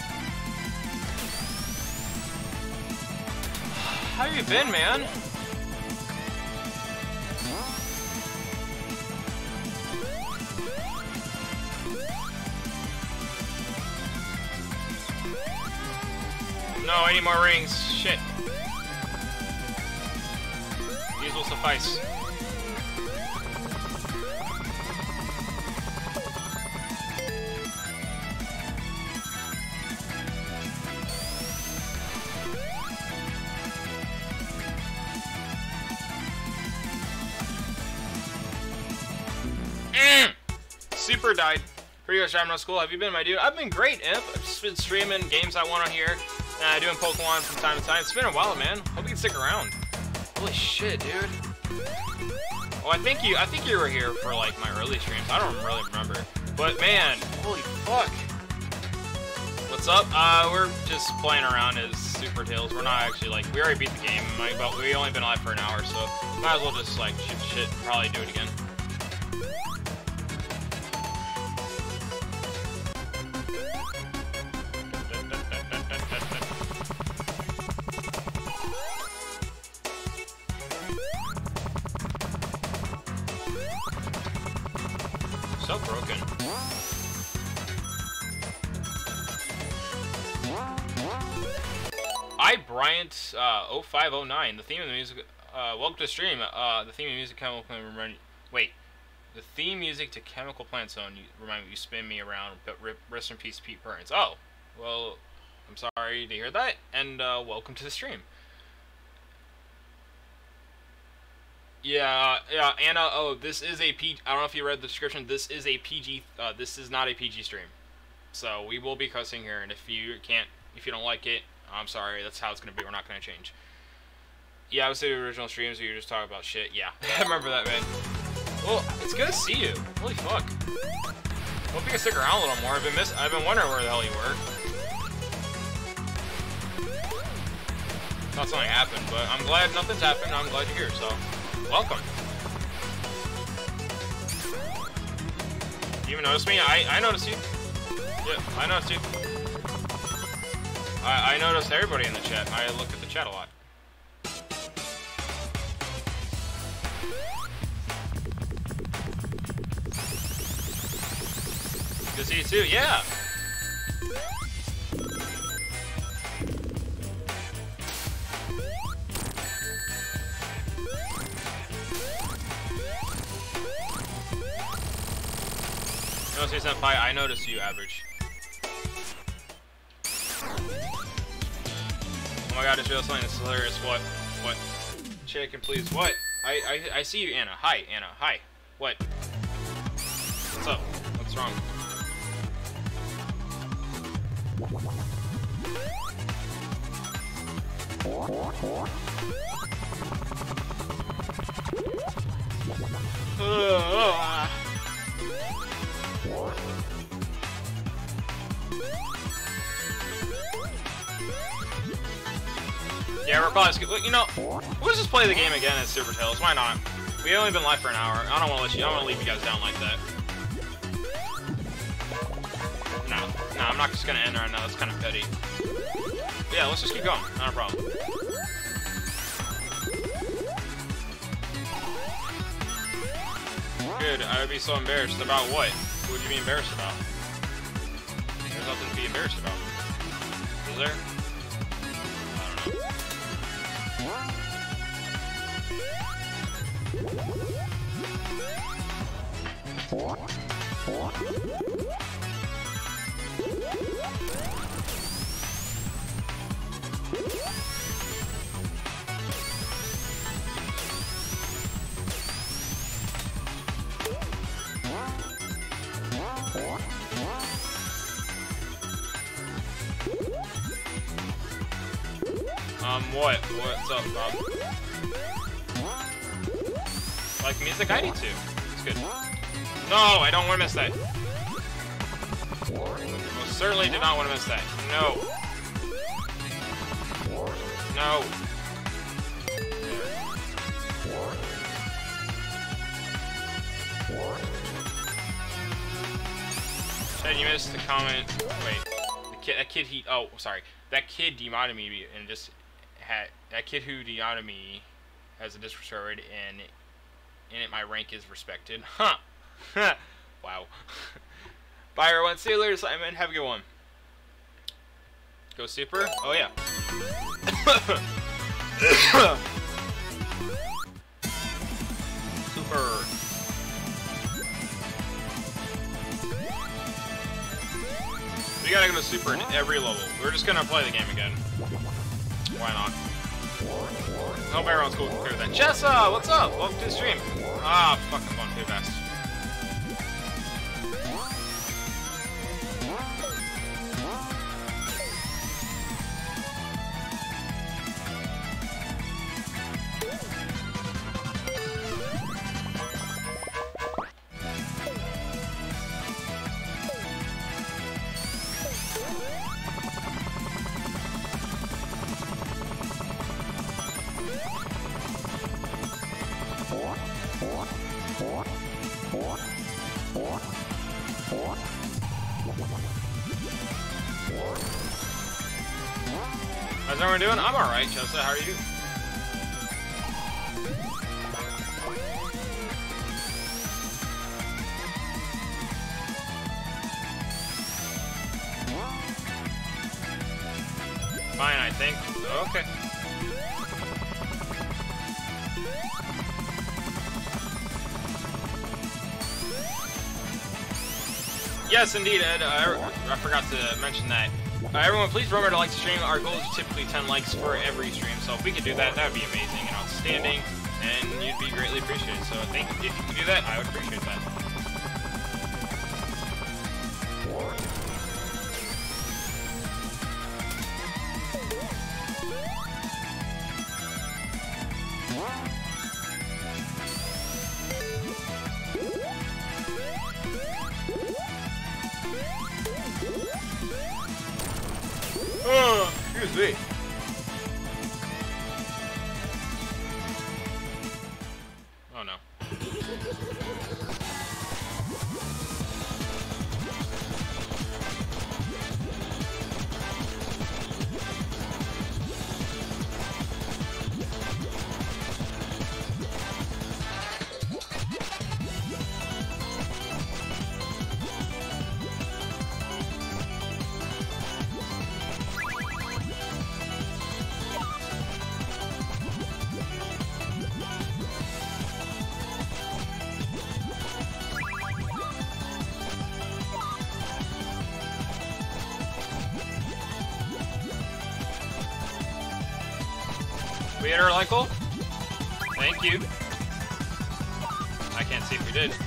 How have you been, man? No, I need more rings. Shit. These will suffice. Mm. Super died. Pretty good streaming on school. Have you been, my dude? I've been great, Imp. I've just been streaming games I want on here. Uh, doing Pokemon from time to time. It's been a while, man. Hope you can stick around. Holy shit, dude. Oh, I think you I think you were here for like my early streams. I don't really remember. But man, holy fuck. What's up? Uh we're just playing around as Super Tales. We're not actually like we already beat the game, but we only been live for an hour, so might as well just like shoot shit and probably do it again. So broken. I Bryant uh, oh five oh nine. The theme of the music. Uh, welcome to the stream. Uh, the theme of music chemical plant. Remind, wait. The theme music to Chemical Plant Zone. You remind me. You spin me around. But rip, rest in peace, Pete Burns. Oh, well. I'm sorry to hear that. And uh, welcome to the stream. Yeah, yeah, Anna. Oh, this is a P. I don't know if you read the description. This is a P G. Uh, this is not a P G stream, so we will be cussing here. And if you can't, if you don't like it, I'm sorry. That's how it's gonna be. We're not gonna change. Yeah, I was saying the original streams where you were just talking about shit. Yeah, I remember that, man. Well, it's good to see you. Holy fuck. Hope you can stick around a little more. I've been miss. I've been wondering where the hell you were. Thought something happened, but I'm glad nothing's happened. I'm glad you're here. So. Welcome. You even notice me? I I noticed you. Yeah, I noticed you. I, I noticed everybody in the chat. I look at the chat a lot. Good to see you too, yeah! No, say senpai, I noticed you, average. Oh my god, it's real something. This is hilarious. What? What? Chicken, please. What? I, I I see you, Anna. Hi, Anna. Hi. What? What's up? What's wrong? Uh, Yeah, we're probably skip. You know, let's just play the game again as Super Tails. Why not? We've only been live for an hour. I don't want to let you. I don't want to leave you guys down like that. No, no, I'm not just gonna end right now. That's kind of petty. But yeah, let's just keep going. Not a problem. Good. I would be so embarrassed about what? What would you be embarrassed about? There's nothing to be embarrassed about. Is there? Um, what? What's up, Bob? Like music? I need to. It's good. No, I don't want to miss that. Most certainly did not want to miss that. No. No. Chad, you missed the comment. Wait. The kid, that kid, he. Oh, sorry. That kid demoted me and just had. That kid who demoted me has a disrespect and in it my rank is respected. Huh. Wow. Bye everyone. See you later, Simon. Have a good one. Go super? Oh yeah. Super. We gotta go to super in every level. We're just gonna play the game again. Why not? Hope everyone's cool with that. Jessa, what's up? Welcome to the stream. Ah, fucking fun, too fast. How's everyone doing? I'm alright, Chelsea. How are you? Fine, I think. Okay. Yes, indeed, Ed. I, I forgot to mention that. Uh, everyone, please remember to like the stream. Our goal is typically ten likes for every stream, so if we could do that, that would be amazing and outstanding, and you'd be greatly appreciated. So thank you. If you could do that, I would appreciate that. Oh, excuse me. Oh no. We hit our light goal? Thank you. I can't see if we did.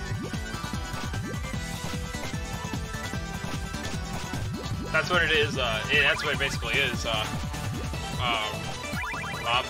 That's what it is. Uh, it, that's what it basically is. Uh, uh, Bob.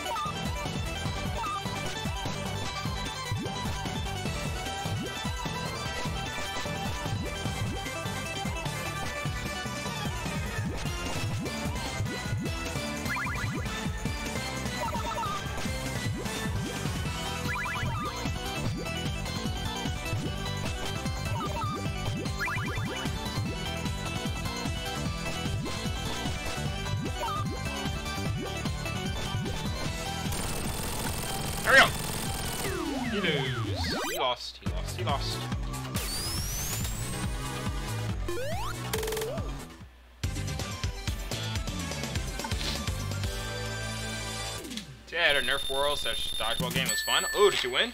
There we go. He lose. He lost. He lost. He lost. Yeah, I had a Nerf World slash dodgeball game. It was fun. Oh, did you win?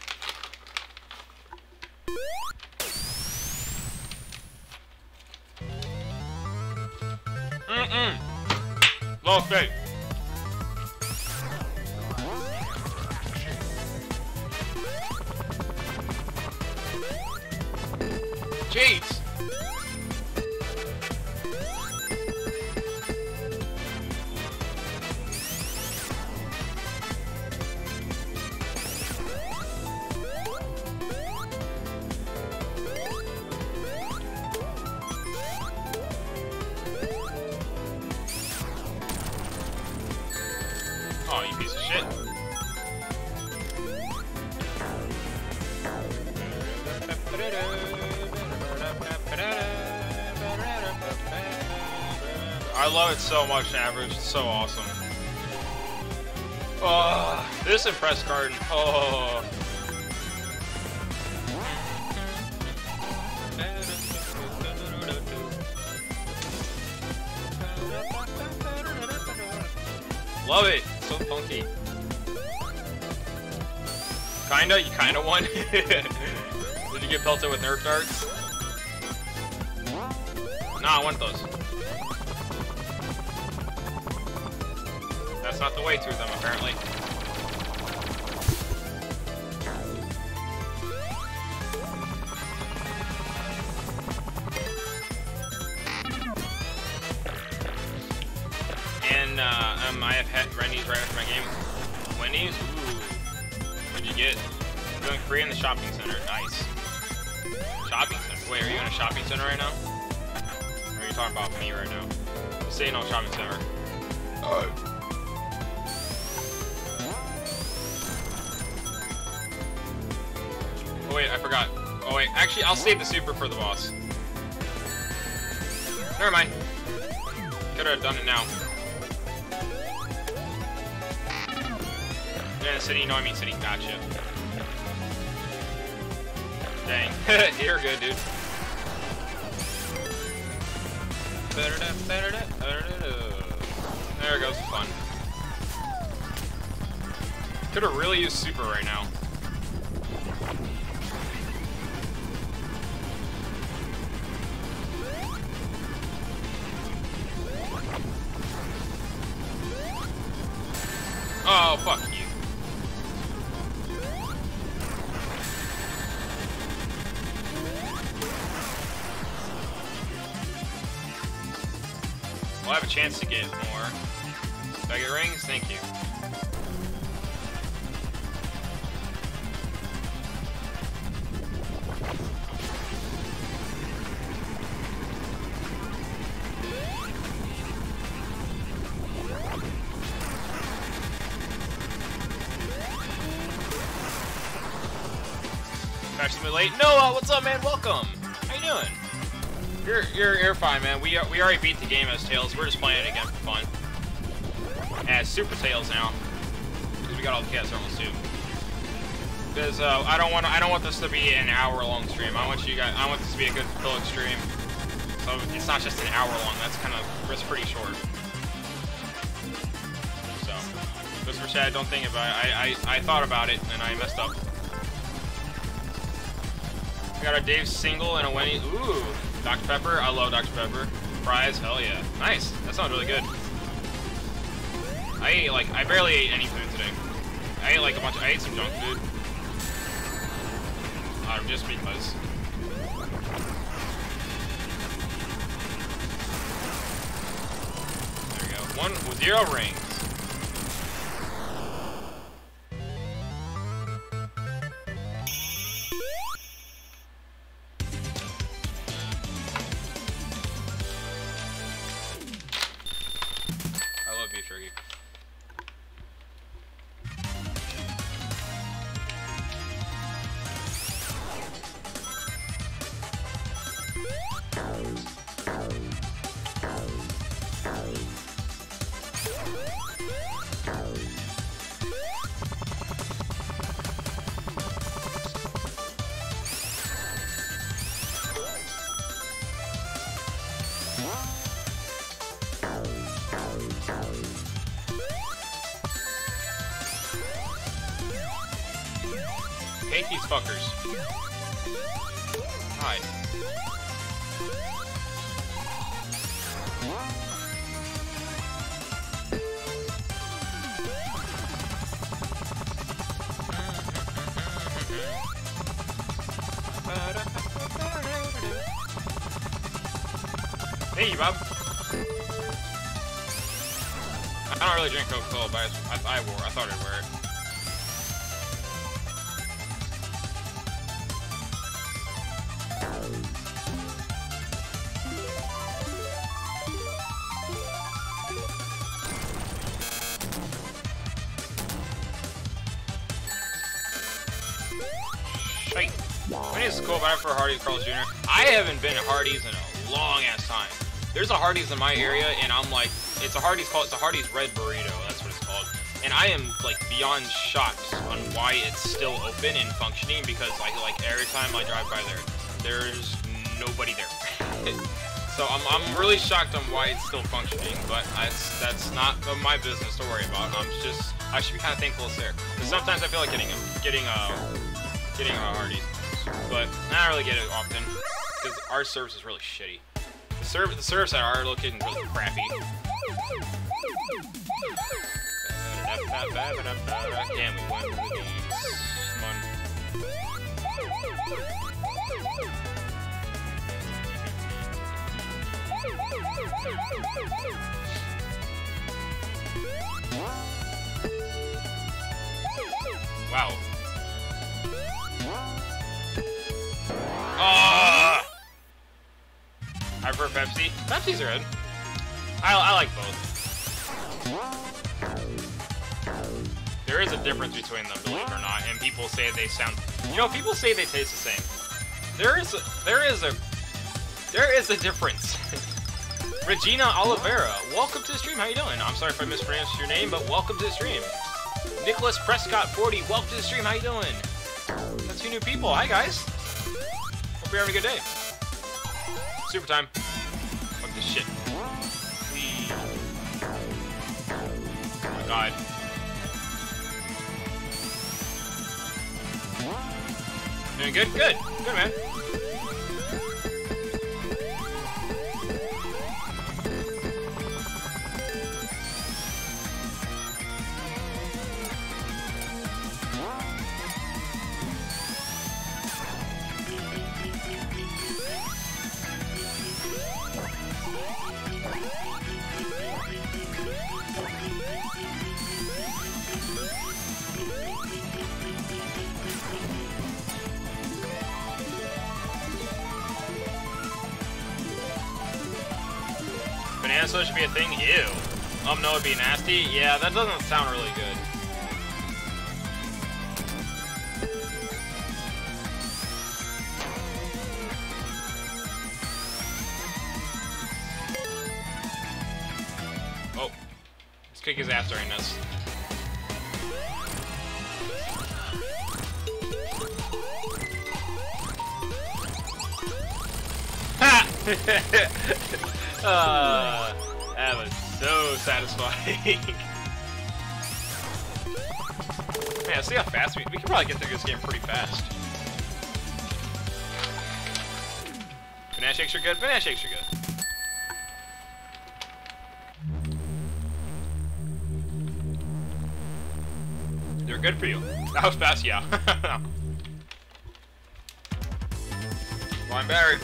Mm-mm. Low fate. Jeez. Oh, you piece of shit. I love it so much, Average. It's so awesome. Oh, this impress card. Oh. Love it. So funky. Kinda? You kinda won? Did you get pelted with Nerf darts? Nah, I want those. That's not the way to them, apparently. And, uh, um, I have had Wendy's right after my game. Wendy's? Ooh. What'd you get? I'm doing free in the shopping center. Nice. Shopping center? Wait, are you in a shopping center right now? Or are you talking about me right now? I'm saying no shopping center. Uh. Oh wait, I forgot. Oh wait, actually, I'll save the super for the boss. Never mind. Could have done it now. Yeah, city. No, I mean city. Gotcha. Dang. You're good, dude. There goes the fun. Could have really used super right now. Oh, fuck you. We'll have a chance to get more. Do I get rings? Thank you. Actually late. Noah, what's up, man? Welcome. How you doing? You're you're you're fine, man. We we already beat the game as Tails. We're just playing it again for fun. As Super Tails now, because we got all the cast thermals too. Because uh, I don't want I don't want this to be an hour-long stream. I want you guys. I want this to be a good full stream. So it's not just an hour long. That's kind of that's pretty short. So, just for sad, don't think about it. I I I thought about it and I messed up. We got a Dave single and a Wendy. Ooh, Doctor Pepper. I love Doctor Pepper. Fries. Hell yeah. Nice. That sounds really good. I ate like I barely ate any food today. I ate like a bunch. Of, I ate some junk food. Uh, just because. There we go. One with zero rings. I love beef jerky. Hate these fuckers. Hi. Hey, Bob. I don't really drink Coca-Cola, but I, I, I wore. I thought I'd wear it. Shite. When is cool buy for Hardee's, Carl's Junior? I haven't been to Hardee's in a long ass time. There's a Hardee's in my area, and I'm like, it's a Hardee's called, it's a Hardee's Red Burrito, that's what it's called. And I am like beyond shocked on why it's still open and functioning, because like, like every time I drive by there, there's nobody there. So I'm, I'm really shocked on why it's still functioning, but that's, that's not my business to worry about. I'm just, I should be kind of thankful it's there. Because sometimes I feel like getting a, getting a, getting a Hardee's, but I don't really get it often, because our service is really shitty. The, serv the service at our location is really crappy. Damn, we went with these. Come on. Wow. Ah! I prefer Pepsi. Pepsi's are good. I, I like both. There is a difference between them, believe it or not, and people say they sound. You know, people say they taste the same. There is a, there is a, there is a difference. Regina Oliveira, welcome to the stream. How you doing? I'm sorry if I mispronounced your name, but welcome to the stream. Nicholas Prescott forty, welcome to the stream. How you doing? That's two new people. Hi guys. Hope you're having a good day. Super time. Fuck this shit. Whee. Oh my god. Doing good? Good. Good, man. Banana soda should be a thing? Ew. Um, no, it'd be nasty? Yeah, that doesn't sound really good. Oh. Let's kick his ass during this. Ha! Uh, that was so satisfying. Man, see how fast we... We can probably get through this game pretty fast. Banana shakes are good. Banana shakes are good. They're good for you. That was fast, yeah. Blind Barry.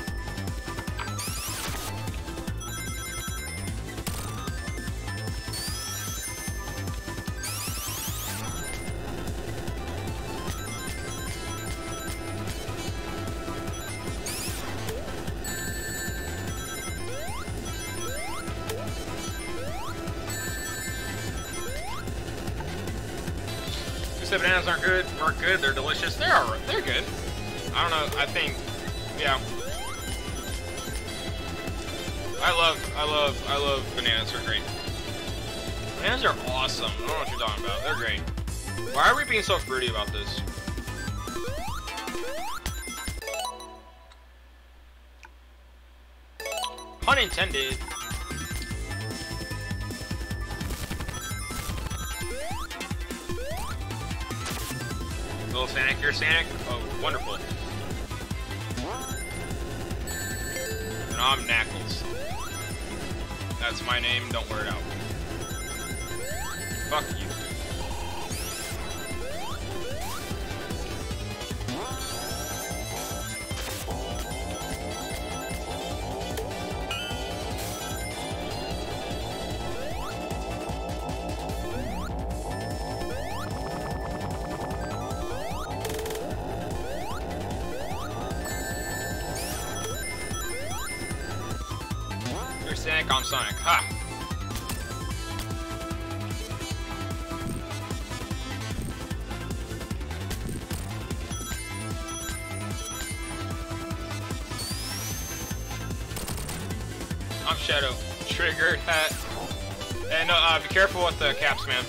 Bananas aren't good, weren't good, they're delicious. They are, they're good. I don't know, I think, yeah. I love, I love, I love bananas, they're great. Bananas are awesome, I don't know what you're talking about, they're great. Why are we being so fruity about this? Pun intended. Little Sonic here, Sonic. Oh, wonderful. And I'm Knuckles. That's my name, don't wear it out. Fuck you. Sonic on Sonic. Ha! I'm Shadow. Triggered hat. And uh, be careful with the caps, man.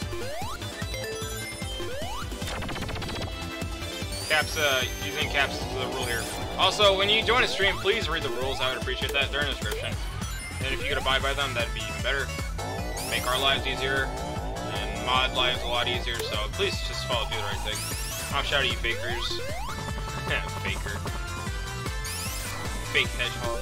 Caps, uh, using caps is the rule here. Also, when you join a stream, please read the rules. I would appreciate that. They're in the description. And if you could abide by them, that'd be even better. Make our lives easier, and mod lives a lot easier, so please just follow, do the right thing. I'm shouting you fakers. Faker. Fake hedgehog.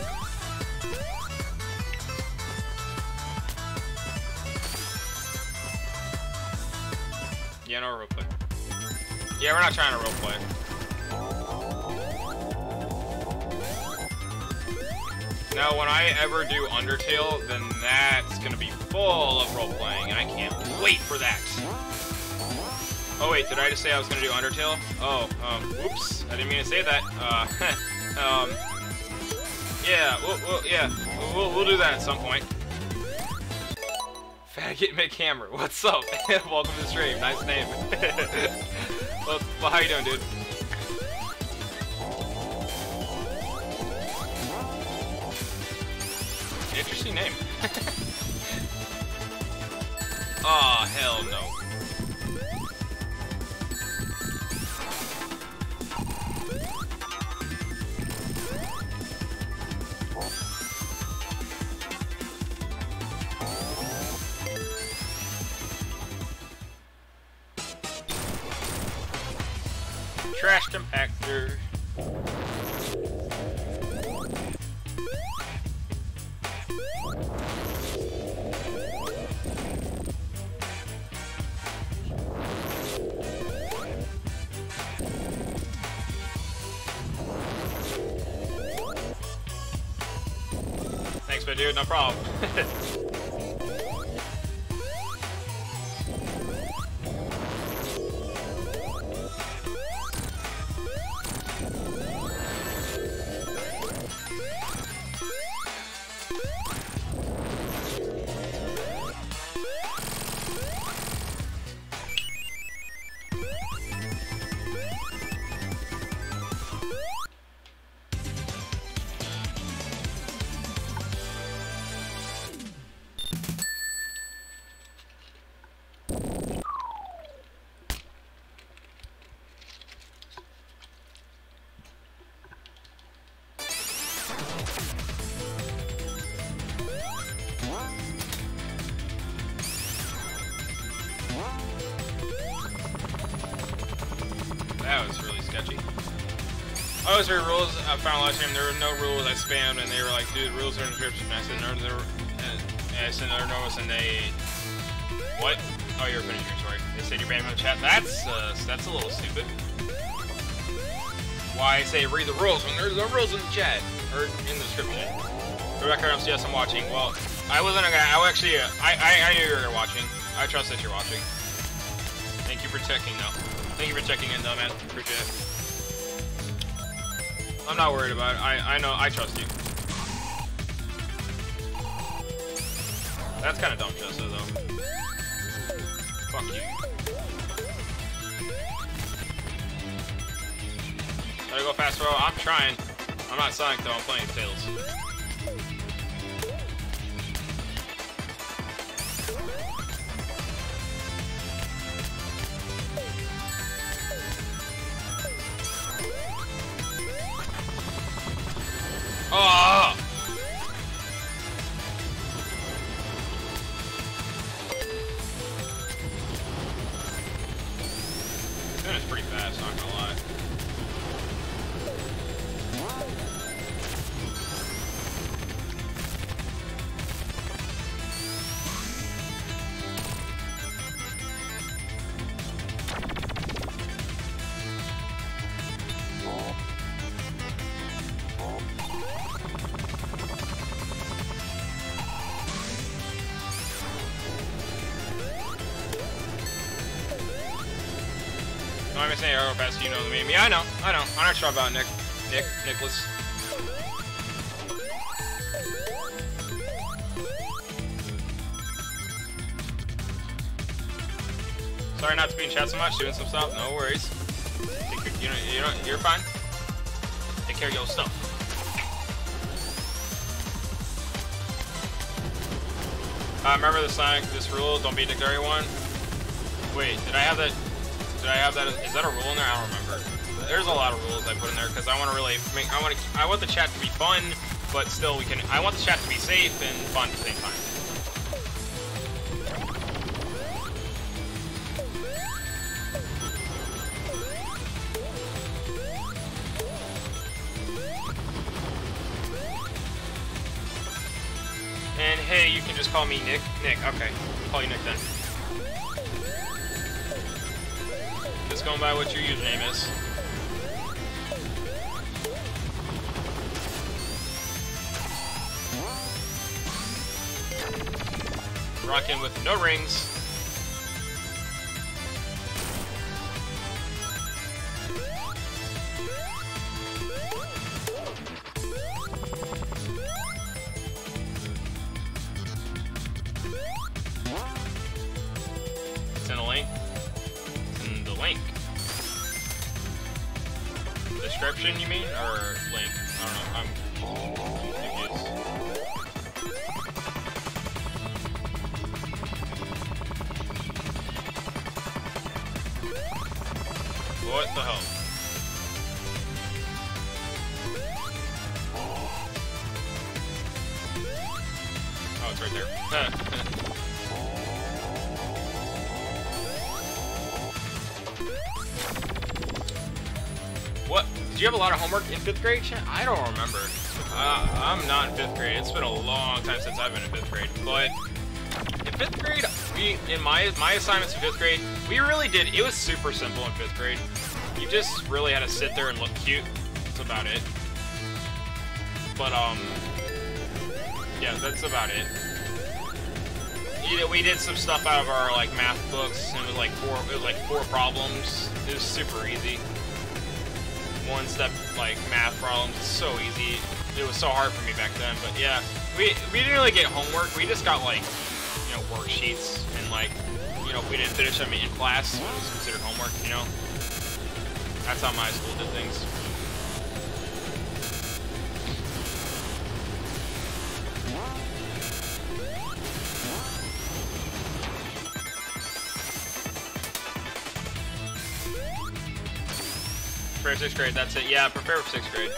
Yeah, no roleplay. Yeah, we're not trying to roleplay. Now, when I ever do Undertale, then that's gonna be full of role-playing, and I can't wait for that. Oh wait, did I just say I was gonna do Undertale? Oh, um, whoops, I didn't mean to say that. Uh, um, yeah, we'll, we'll, yeah, we'll, we'll do that at some point. Faggot McHammer, what's up? Welcome to the stream, nice name. well, well, how you doing, dude? Interesting name. Aw, oh, hell no. Trash compactor. Thanks, my dude, no problem. That was really sketchy. I was read rules. I found last time there were no rules. I spammed and they were like, dude, rules are in the description. And I said, no, there were, and I said, no, no, and they, what? Oh, you're finishing your story. They said you're banned from the chat. That's uh, that's a little stupid. Why say read the rules when there's no rules in the chat or in the description? Rebecca, yes, I'm watching. Well, I wasn't gonna. I actually, uh, I, I I knew you were watching. I trust that you're watching. Thank you for checking, though. Thank you for checking in, though, man. Appreciate it. I'm not worried about it. I I know. I trust you. That's kind of dumb, Jessa, though. Fuck you. Gotta go fast throw. I'm trying. I'm not Sonic, though. I'm playing Tails. Oh! This gun is pretty fast, not gonna lie. I'm gonna say Arrow Pass, you know the meme. Yeah, I know, I know. I'm not sure about Nick, Nick, Nicholas. Sorry not to be in chat so much, doing some stuff. No worries. You know, you know, you're fine. Take care of your stuff. Uh, remember the Sonic, this rule, don't be a dick to everyone. Wait, did I have that? Did I have that? Is that a rule in there? I don't remember. There's a lot of rules I put in there because I want to really make. I want to. I want the chat to be fun, but still we can. I want the chat to be safe and fun at the same time. And hey, you can just call me Nick. Nick, okay. I'll call you Nick then. Just going by what your username is. Rockin' with no rings. It's in a link. It's in the link. Description, you mean? Or link? I don't know. I'm confused. What the hell? Oh, it's right there. What? Did you have a lot of homework in fifth grade? I don't remember. Uh, I'm not in fifth grade. It's been a long time since I've been in fifth grade. But in fifth grade, we in my my assignments in fifth grade, we really did. It was super simple in fifth grade. You just really had to sit there and look cute. That's about it. But um, yeah, that's about it. We did some stuff out of our like math books, and it was like four. It was like four problems. It was super easy. One step like math problems. It's so easy. It was so hard for me back then. But yeah, we we didn't really get homework. We just got like you know worksheets and like you know if we didn't finish them in class, it was considered homework. You know, that's how my school did things. Prepare for sixth grade, that's it. Yeah, prepare for sixth grade.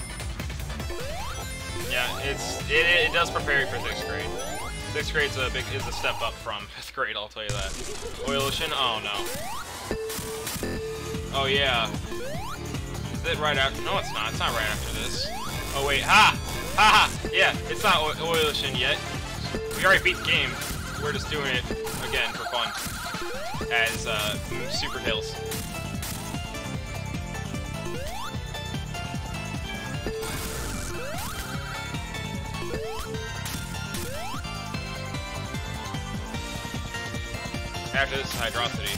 Yeah, it's it, it does prepare you for sixth grade. Sixth grade's a big is a step up from fifth grade, I'll tell you that. Oil ocean? Oh no. Oh yeah. Is it right after? No, it's not. It's not right after this. Oh wait, ha! Ha ha! Yeah, it's not oil ocean yet. We already beat the game. We're just doing it again for fun. as uh, Super Tails. After this is Hydrocity.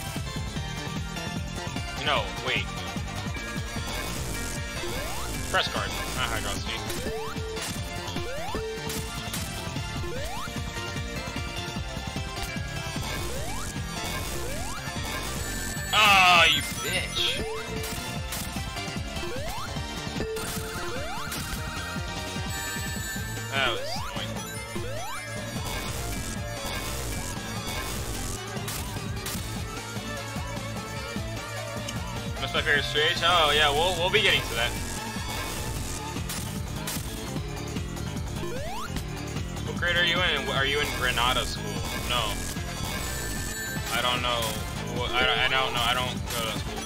No, wait. Press card, not Hydrocity. Ah, oh, you bitch. That was annoying. That's my favorite stage. Oh yeah, we'll we'll be getting to that. What grade are you in? Are you in Granada school? No. I don't know. I, I don't know. I don't go to that school.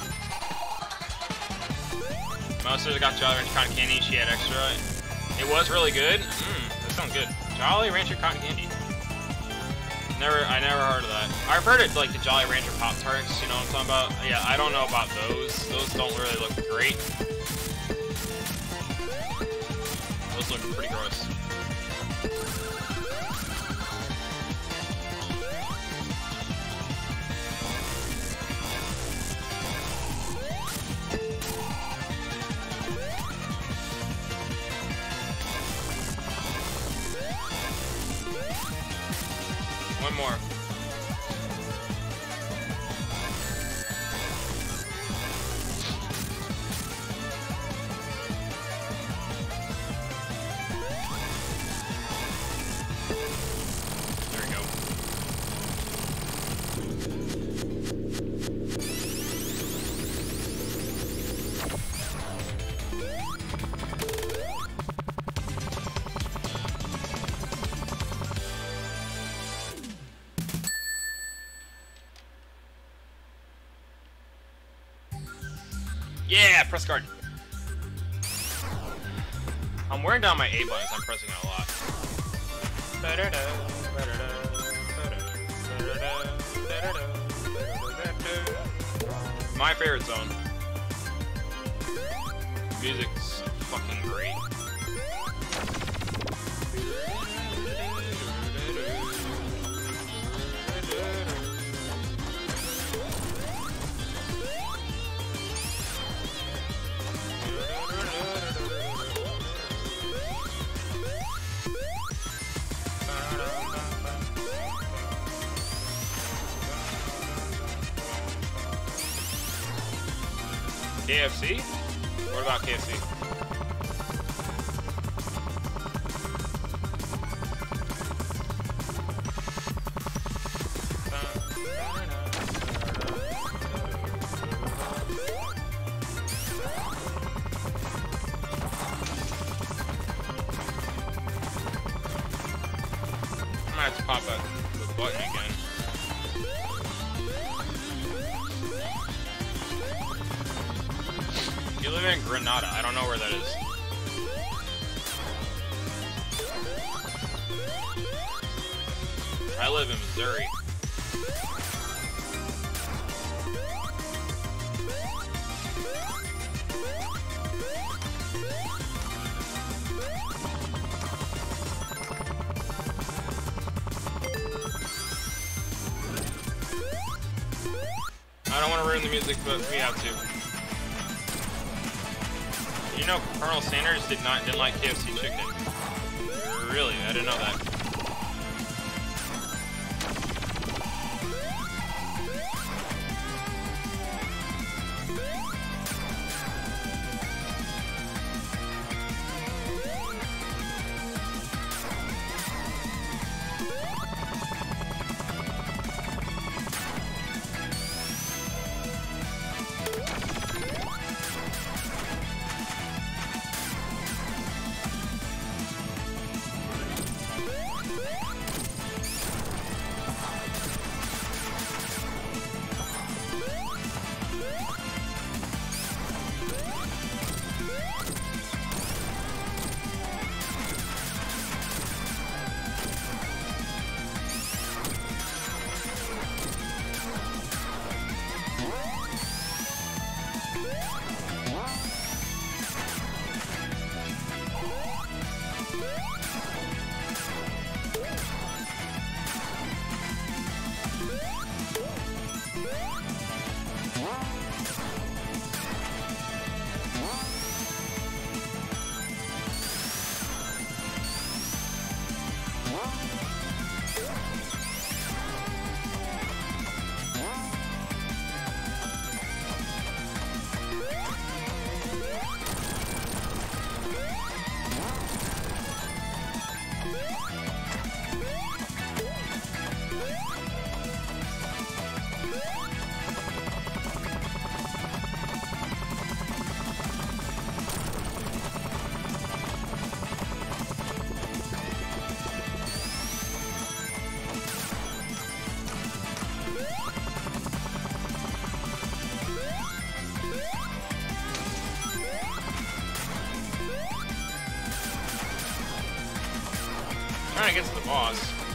Monsters got Jolly Rancher Cotton Candy. She had extra. It was really good. Mmm, that sounds good. Jolly Rancher Cotton Candy. Never, I never heard of that. I've heard of like the Jolly Rancher Pop Tarts. You know what I'm talking about? Yeah, I don't know about those. Those don't really look great. Those look pretty gross. One more. There we go. Yeah, press card. I'm wearing down my A buttons. I'm pressing it a lot. My favorite zone. Music's fucking great. K F C? What about K F C? I might have to pop that the button again. You live in Granada. I don't know where that is. I live in Missouri. I don't want to ruin the music, but we have to. You know, Colonel Sanders did not didn't like K F C chicken. Really, I didn't know that. I get to the boss.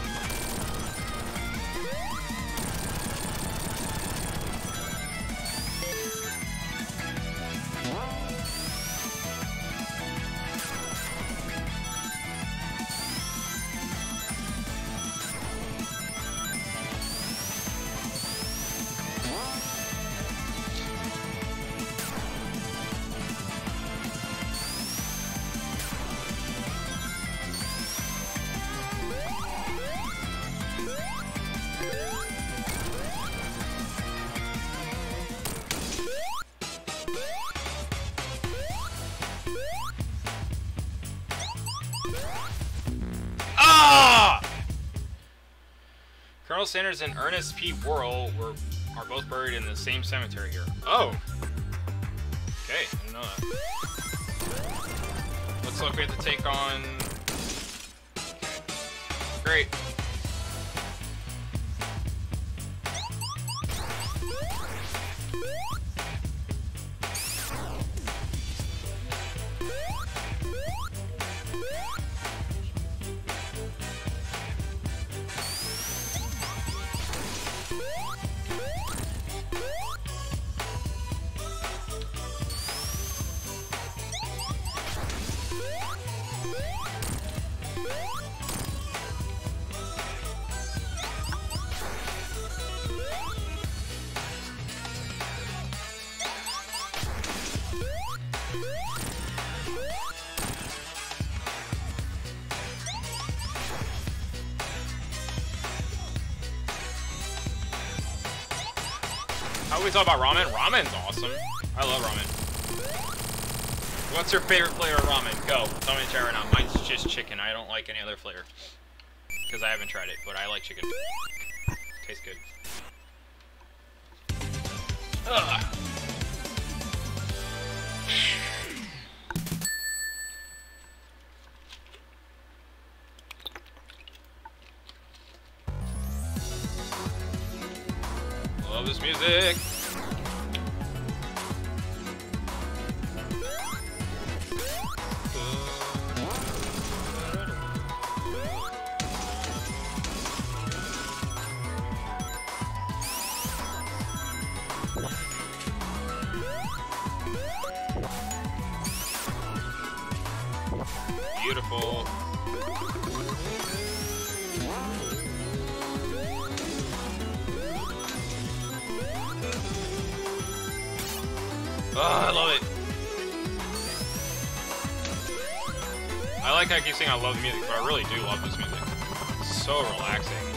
Colonel Sanders and Ernest P. Worrell were are both buried in the same cemetery here. Oh! Okay, I didn't know that. Looks like we have to take on... Okay. Great. How we talk about ramen? Ramen's awesome. I love ramen. What's your favorite flavor of ramen? Go. Tell me in the chat right now. Mine's just chicken. I don't like any other flavor. Because I haven't tried it, but I like chicken. Tastes good. Ugh. Love this music. Beautiful. Oh, I love it. I like how I keep saying I love the music, but I really do love this music. It's so relaxing.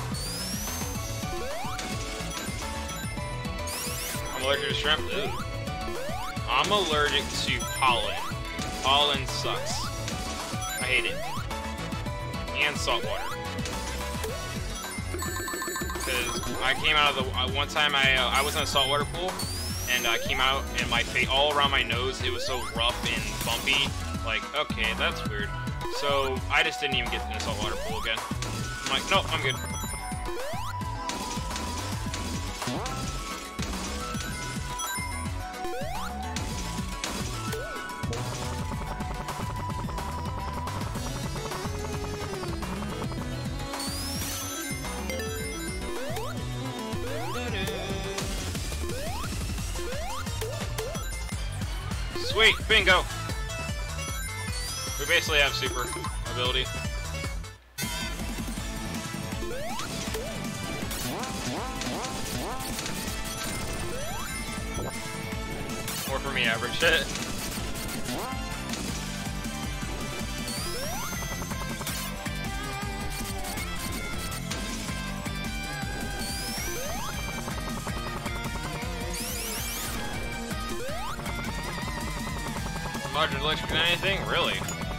I'm allergic to shrimp. Ew. I'm allergic to pollen. Pollen sucks. I hate it. And salt water. Because I came out of the... Uh, one time I uh, I was in a saltwater pool, and I came out, and my face, all around my nose, it was so rough and bumpy. Like, okay, that's weird. So I just didn't even get in a saltwater pool again. I'm like, nope, I'm good. Sweet, bingo! We basically have super ability. Or for me, average. Larger allergic to anything? Really?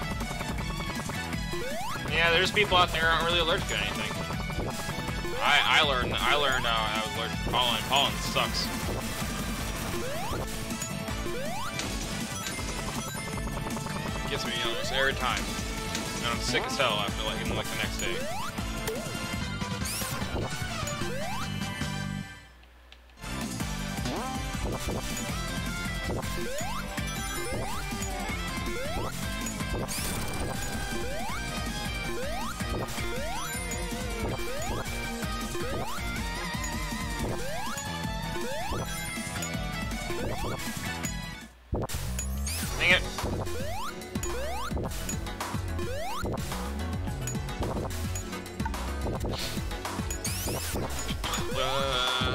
Yeah, there's people out there who aren't really allergic to anything. I I learned I learned uh, I was allergic to pollen. Pollen sucks. Gets me almost every time, and I'm sick as hell after like even like the next day. Dang it. Uh...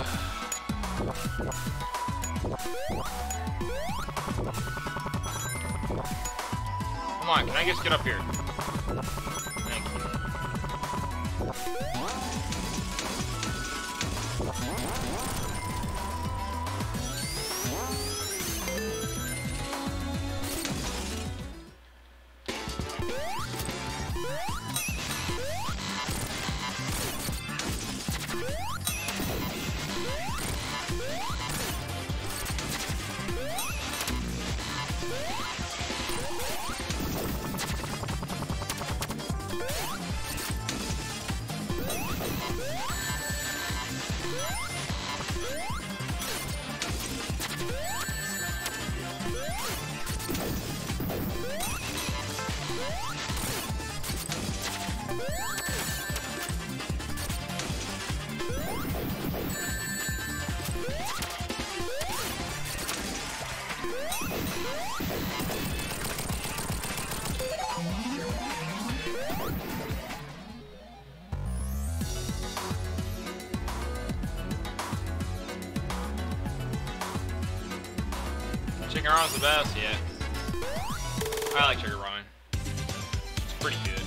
Come on, can I just get up here? Thank you. Chicken ramen's the best, yeah. I like chicken ramen. It's pretty good.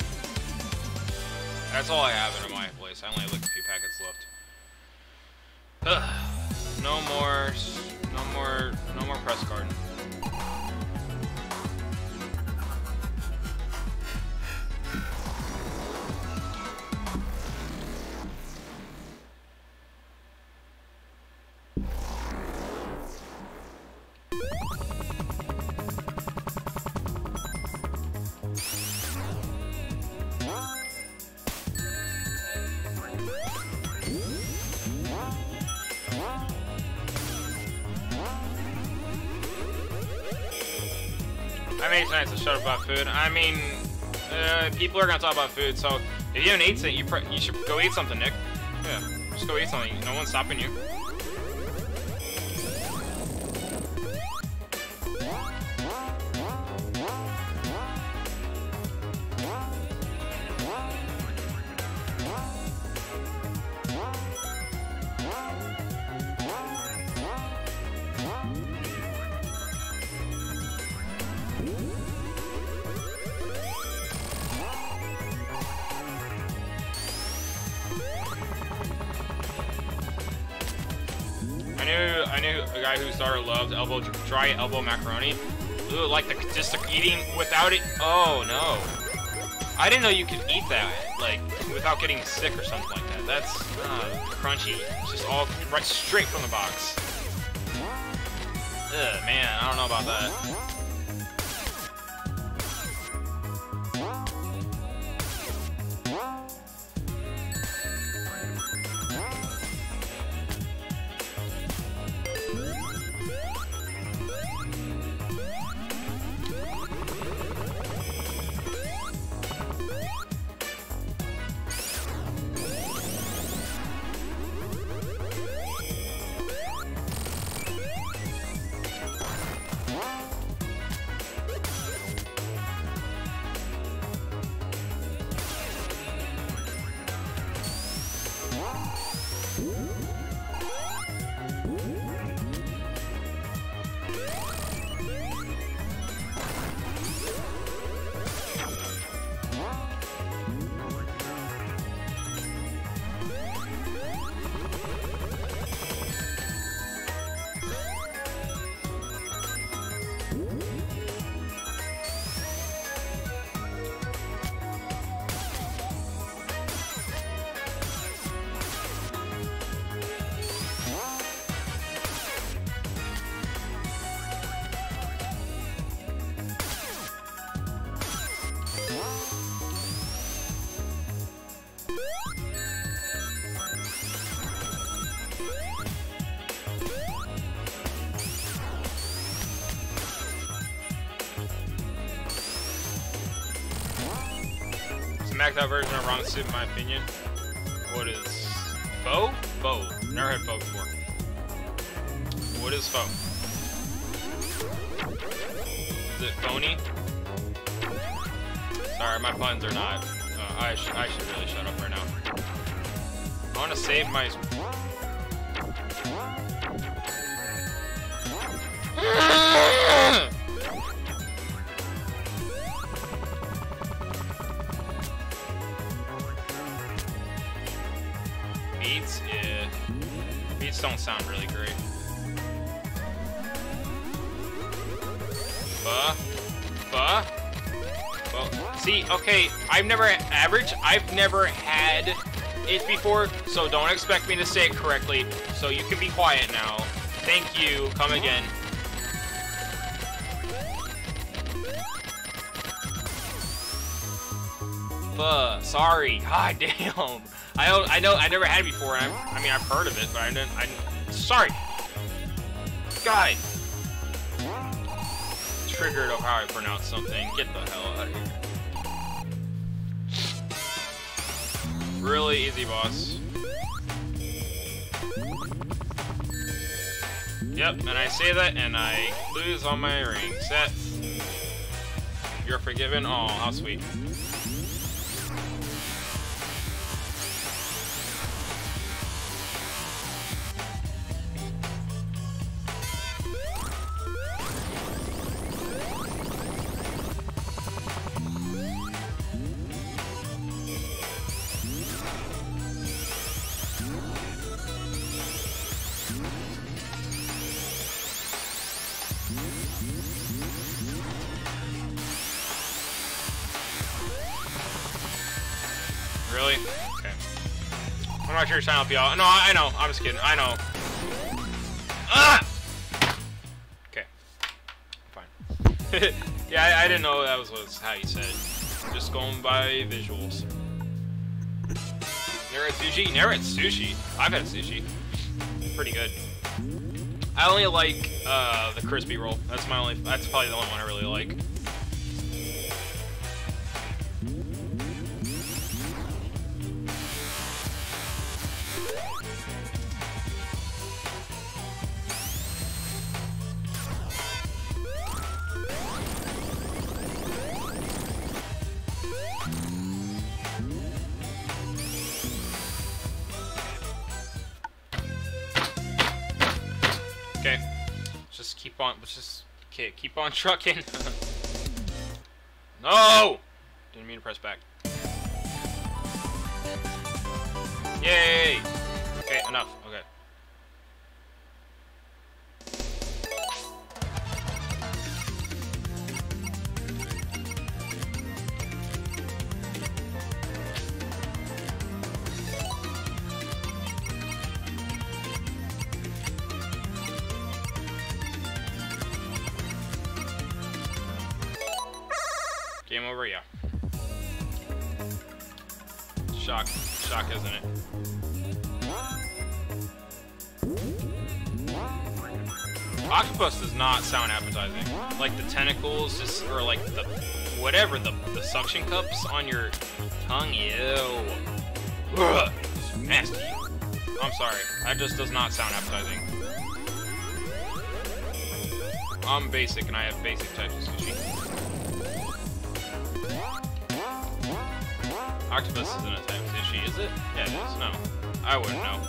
That's all I have in my place. I only have like a few packets left. Ugh. No more, no more, no more press card. I made it tonight to shut up about food. I mean, uh, people are gonna talk about food, so if you haven't eaten it, you, pr you should go eat something, Nick. Yeah, just go eat something. No one's stopping you. I knew a guy whose daughter loved elbow dry elbow macaroni. Ooh, like the just the eating without it. Oh no! I didn't know you could eat that like without getting sick or something like that. That's uh, crunchy. It's just all right straight from the box. Ugh, man, I don't know about that. Maxed out version of ramen soup, in my opinion. What is pho? Pho. Never had pho before. What is pho? Is it phony? Sorry, my puns are not. Uh, I should I should really shut up right now. I want to save my. Beats, yeah. Beats don't sound really great. Buh. Buh. Well, see, okay, I've never, average, I've never had it before, so don't expect me to say it correctly, so you can be quiet now. Thank you, come again. Buh, sorry, god damn. I know, I know, I never had it before, and I, I mean, I've heard of it, but I didn't, I didn't, sorry. God. Triggered of how I pronounce something. Get the hell out of here. Really easy, boss. Yep, and I say that, and I lose on my ring set. You're forgiven? Oh, how sweet. Really? Okay. I'm not sure you're trying to help you out. No, I know. I'm just kidding. I know. Ah! Okay. Fine. Yeah, I, I didn't know that was, was how you said it. Just going by visuals. Never had sushi? Never had sushi. I've had sushi. Pretty good. I only like uh, the crispy roll. That's my only. That's probably the only one I really like. Okay, just keep on, let's just, okay, keep on trucking. No! Didn't mean to press back. Yay! Okay, enough, okay. Game over, yeah. Shock. Shock, isn't it? Octopus does not sound appetizing. Like the tentacles, just, or like the, whatever, the, the suction cups on your tongue, ew. Ugh, it's nasty. I'm sorry, that just does not sound appetizing. I'm basic and I have basic types of sushi. Octopus isn't a type of sushi, is it? Yeah, it is. No. I wouldn't know.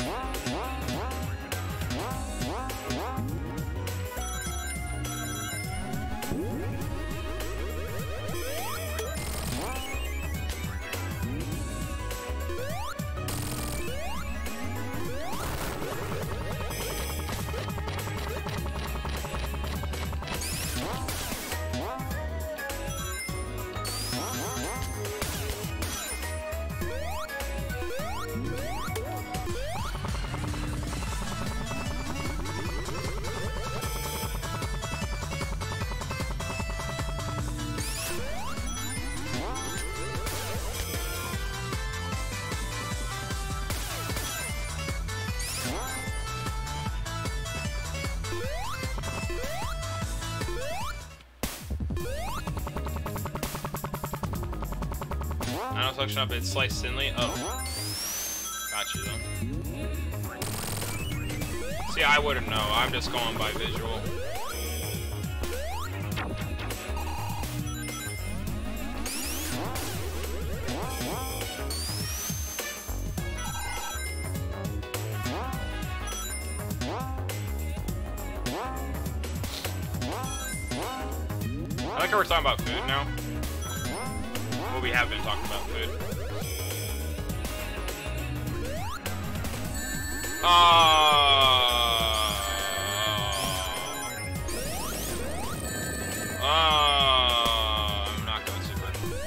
I don't suction up, it's sliced thinly. Oh. Got you though. See, I wouldn't know. I'm just going by visual. like how we're talking about food now. Well, we have been talking about food. Uh, uh, I'm not going super.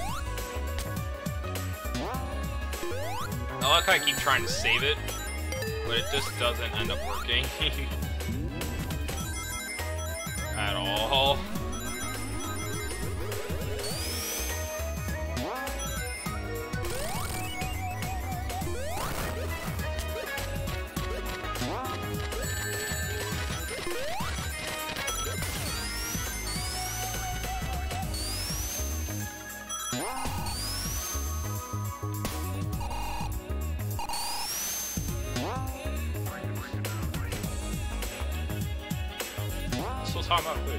I like how I keep trying to save it, but it just doesn't end up working at all. Talking about food.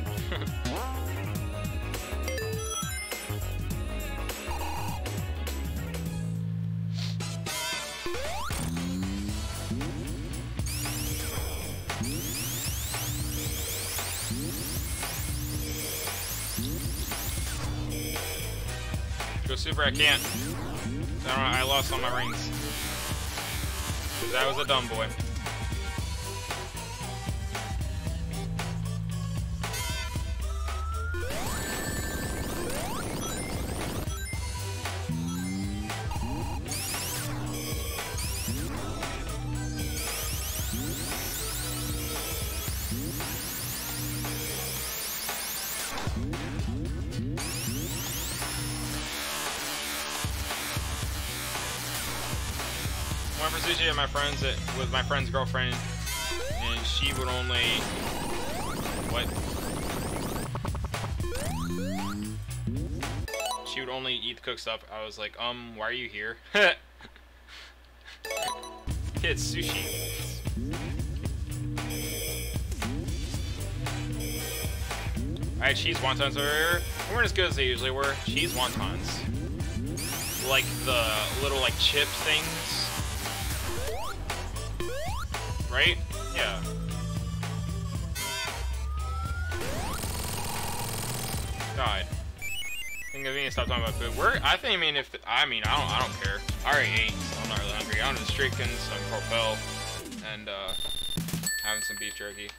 Go super, I can't. I, don't know, I lost all my rings. Cause I was a dumb boy. At my friends that with my friend's girlfriend, and she would only what? She would only eat the cooked stuff. I was like, um, why are you here? It's sushi. I had cheese wontons earlier. They weren't as good as they usually were. Cheese wontons, like the little like chip things. Right? Yeah. God. I think I need to stop talking about food. We're, I think, I mean, if, the, I mean, I don't, I don't care. I already ate, so I'm not really hungry. I'm just drinking some Propel and, uh, having some beef jerky.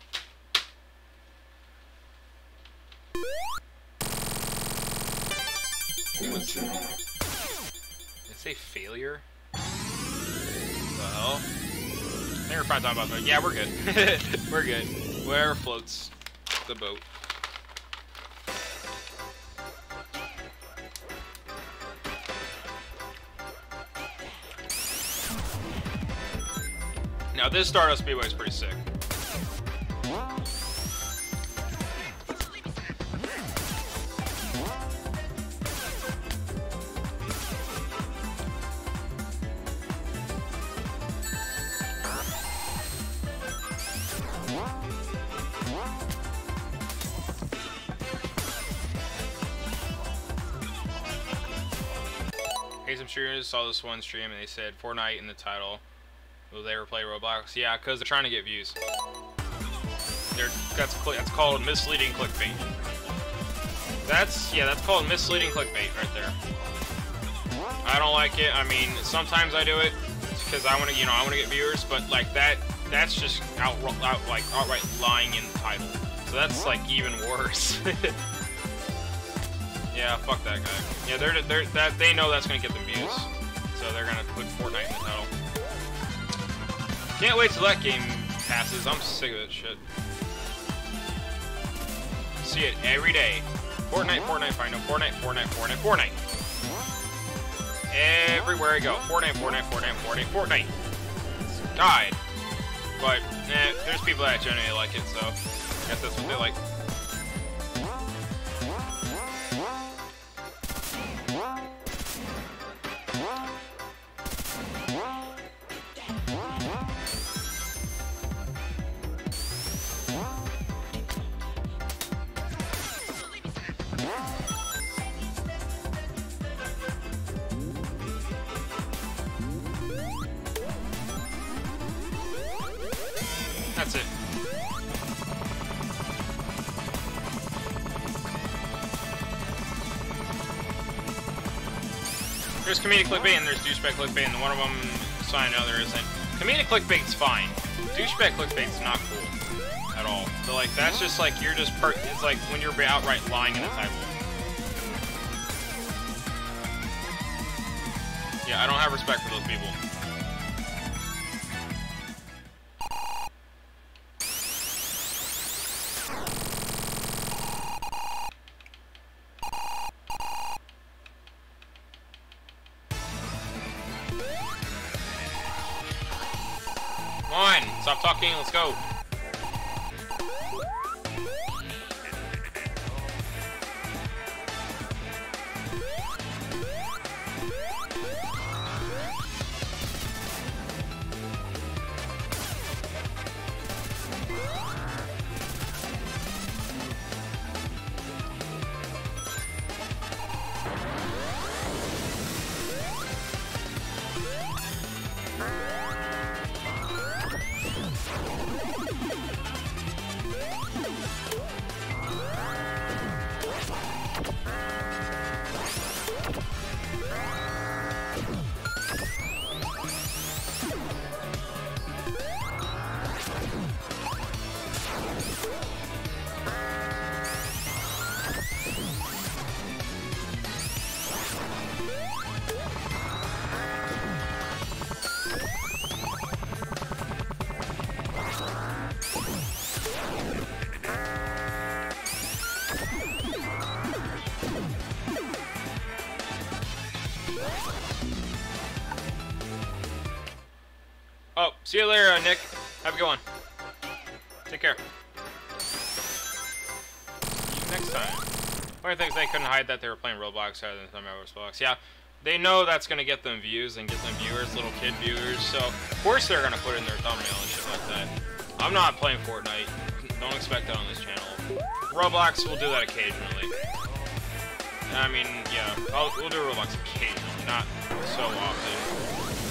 What was that? Did it say failure? What the hell? I think we're fine talking about that. Yeah, we're good. We're good. Whatever floats the boat. Now this Stardust Speedway is pretty sick. Hey, some streamers saw this one stream and they said Fortnite in the title. Will they ever play Roblox? Yeah, because they're trying to get views. They're, that's that's called misleading clickbait. That's yeah, that's called misleading clickbait right there. I don't like it. I mean, sometimes I do it because I want to, you know, I want to get viewers, but like that, that's just out, out like outright lying in the title. So that's like even worse. Yeah, fuck that guy. Yeah, they're they're that they know that's gonna get them views, so they're gonna put Fortnite in the title. Can't wait till that game passes. I'm sick of that shit. See it every day. Fortnite, Fortnite, find no Fortnite, Fortnite, Fortnite, Fortnite. Everywhere I go, Fortnite, Fortnite, Fortnite, Fortnite, Fortnite. Died. But eh, there's people that genuinely like it, so I guess that's what they like. That's it. There's comedic clickbait and there's douchebag clickbait, and one of them sign out there isn't. Comedic clickbait's fine. Douchebag clickbait's not cool at all. So like that's just like you're just per it's like when you're outright lying in a title. Yeah, I don't have respect for those people. Come on, stop talking, let's go. Oh, see you later, uh, Nick. Have a good one. Take care. Next time. One of the things they couldn't hide that they were playing Roblox rather than some Roblox. Yeah, they know that's gonna get them views and get them viewers, little kid viewers. So of course they're gonna put it in their thumbnail and shit like that. I'm not playing Fortnite. Don't expect that on this channel. Roblox will do that occasionally. I mean, yeah, I'll, we'll do Roblox occasionally, not so often.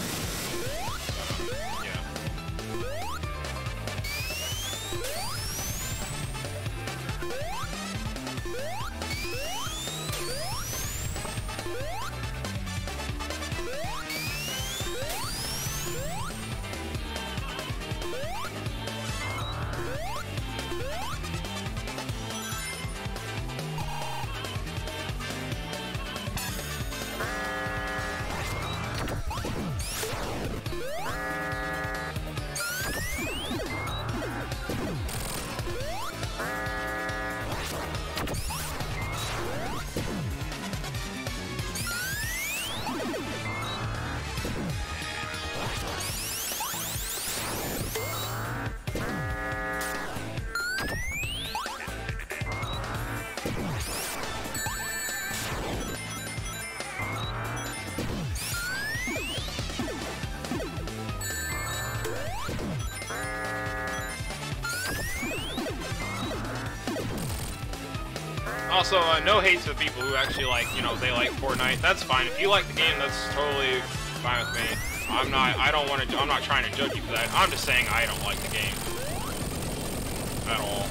Also, uh, no hate to the people who actually like, you know, they like Fortnite. That's fine. If you like the game, that's totally fine with me. I'm not, I don't want to, I'm not trying to judge you for that. I'm just saying I don't like the game. At all.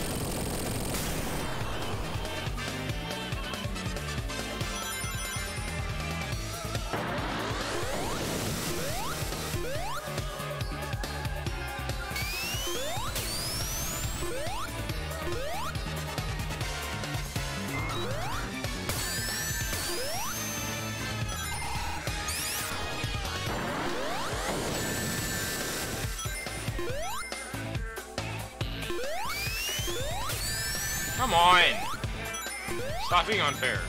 Come on! Stop being unfair.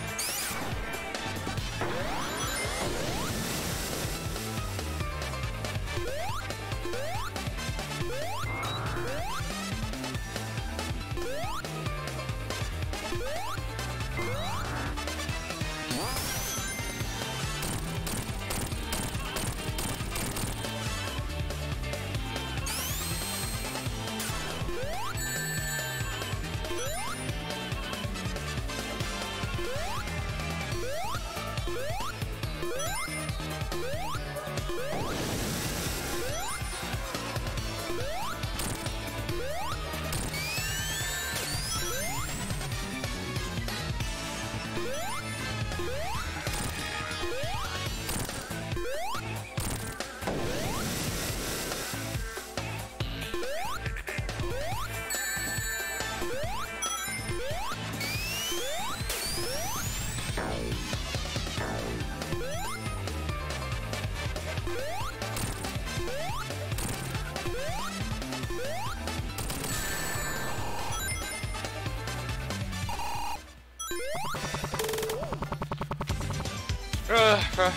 Uh, uh,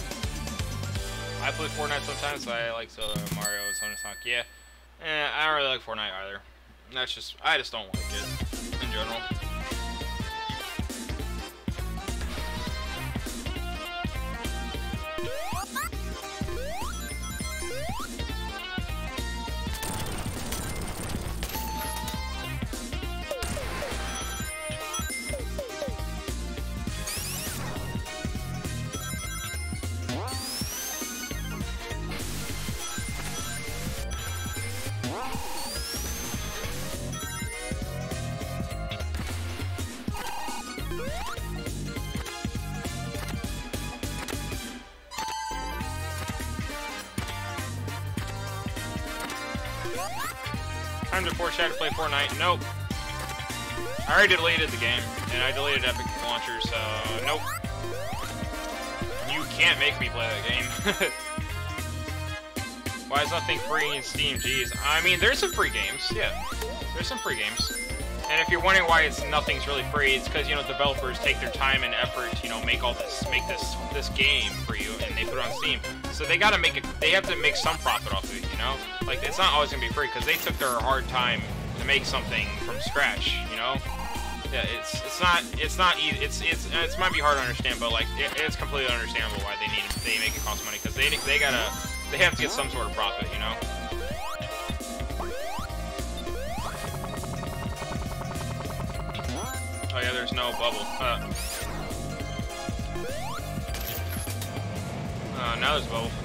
I play Fortnite sometimes, so I like uh, Mario, Sonic, Sonic. Yeah, eh, I don't really like Fortnite either. That's just, I just don't like it in general. Time to force Shad to play Fortnite. Nope. I already deleted the game, and I deleted Epic Launcher, so nope. You can't make me play that game. Why is nothing free in Steam? Jeez. I mean, there's some free games. Yeah, there's some free games. And if you're wondering why it's nothing's really free, it's because, you know, developers take their time and effort, you know, make all this, make this this game for you, and they put it on Steam. So they gotta make it. They have to make some profit off of it, you know. Like, it's not always gonna be free because they took their hard time to make something from scratch, you know. Yeah, it's it's not it's not easy. It's it's it might be hard to understand, but like it, it's completely understandable why they need they make it cost money because they they gotta they have to get some sort of profit, you know. Oh yeah, there's no bubble. Uh, uh, now there's a bubble.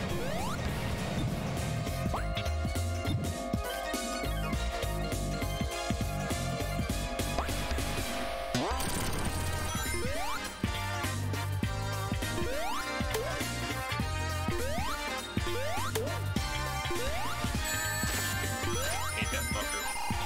Hate that fucker.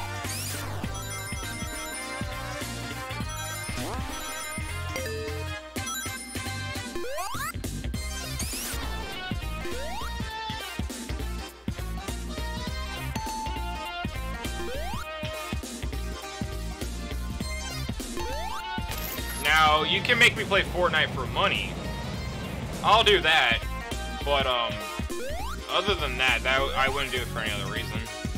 Now, you can make me play Fortnite for money. I'll do that. But, um, other than that, that I wouldn't do it for any other reason.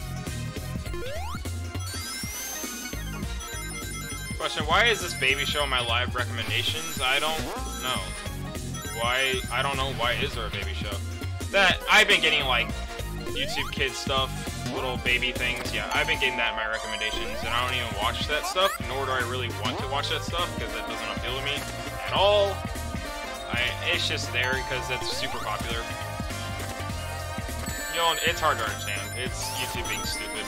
Question, why is this baby show in my live recommendations? I don't know. Why, I don't know why is there a baby show. That, I've been getting, like, YouTube Kids stuff, little baby things. Yeah, I've been getting that in my recommendations, and I don't even watch that stuff, nor do I really want to watch that stuff, because it doesn't appeal to me at all. I, it's just there because it's super popular. You know, it's hard to understand. It's YouTube being stupid.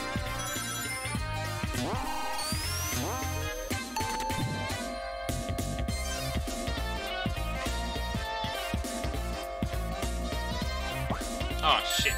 Oh, shit.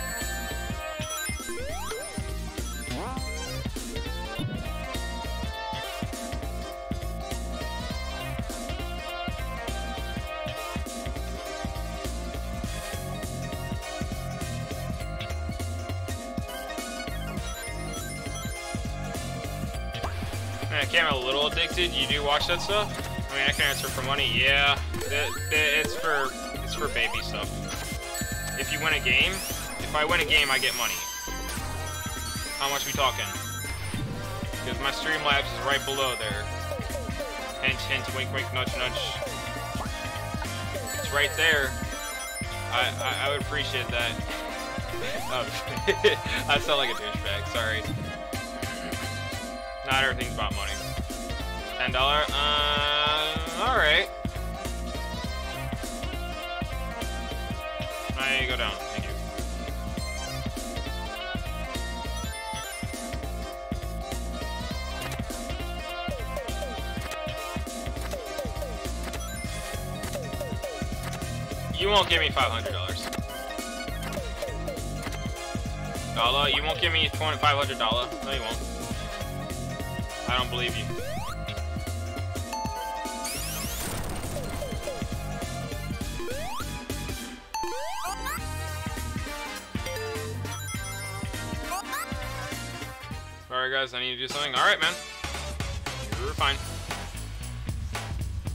Man, I came a little addicted. You do watch that stuff? I mean, I can answer for money. Yeah, it, it, it's for it's for baby stuff. If you win a game, if I win a game, I get money. How much we talking? Because my Streamlabs is right below there. Hint, hint, wink, wink, nudge, nudge. It's right there. I I, I would appreciate that. Oh, I sound like a douchebag. Sorry. Not everything's about money. Ten dollar. Uh, all right. I go down. Thank you. You won't give me five hundred dollars. Dollar. You won't give me twenty five hundred dollar. No, you won't. I don't believe you. Alright guys, I need to do something. Alright man. You're fine.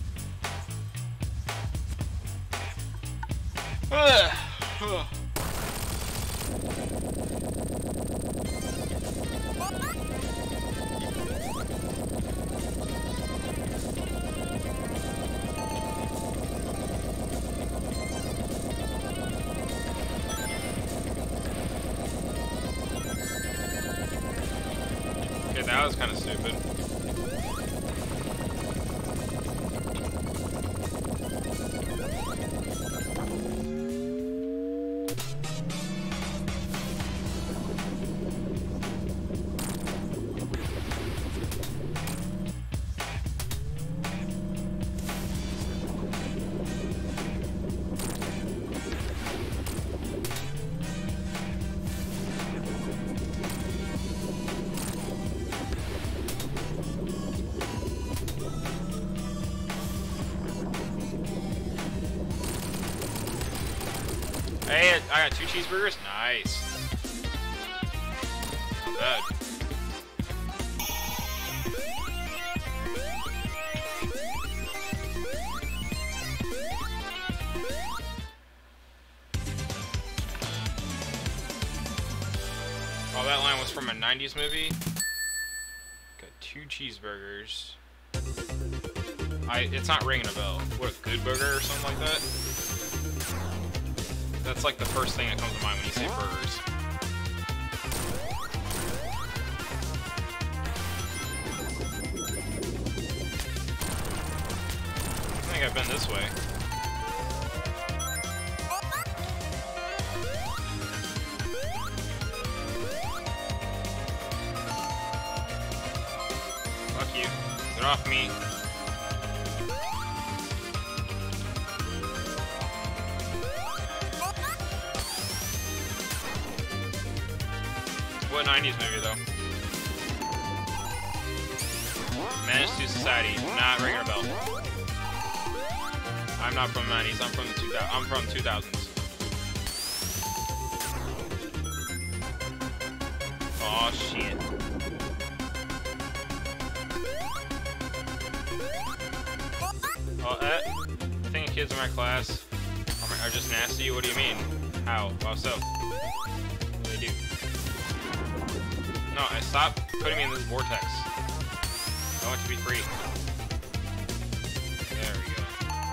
Okay, that was kind of stupid. Hey, I got two cheeseburgers. Nice. Not bad. Oh, that line was from a nineties movie. Got two cheeseburgers. I. It's not ringing a bell. What, a good burger or something like that? That's like the first thing that comes to mind when you say burgers. I think I've been this way. Fuck you. Get off me. What nineties movie though? Menace to Society, not ringing a bell. I'm not from the nineties. I'm from the two thousands. I'm from two thousands. Oh shit! Oh, uh, I think the kids in my class are, are just nasty. What do you mean? How? How so? What do they do? No, I stop putting me in this vortex. I want to be free. There we go.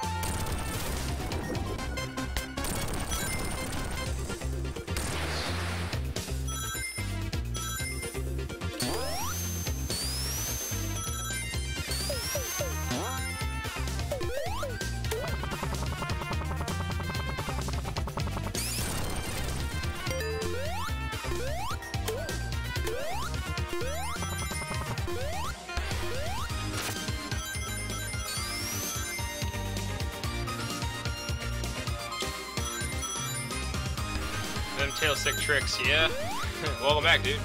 Them tail stick tricks, yeah. Welcome back, dude.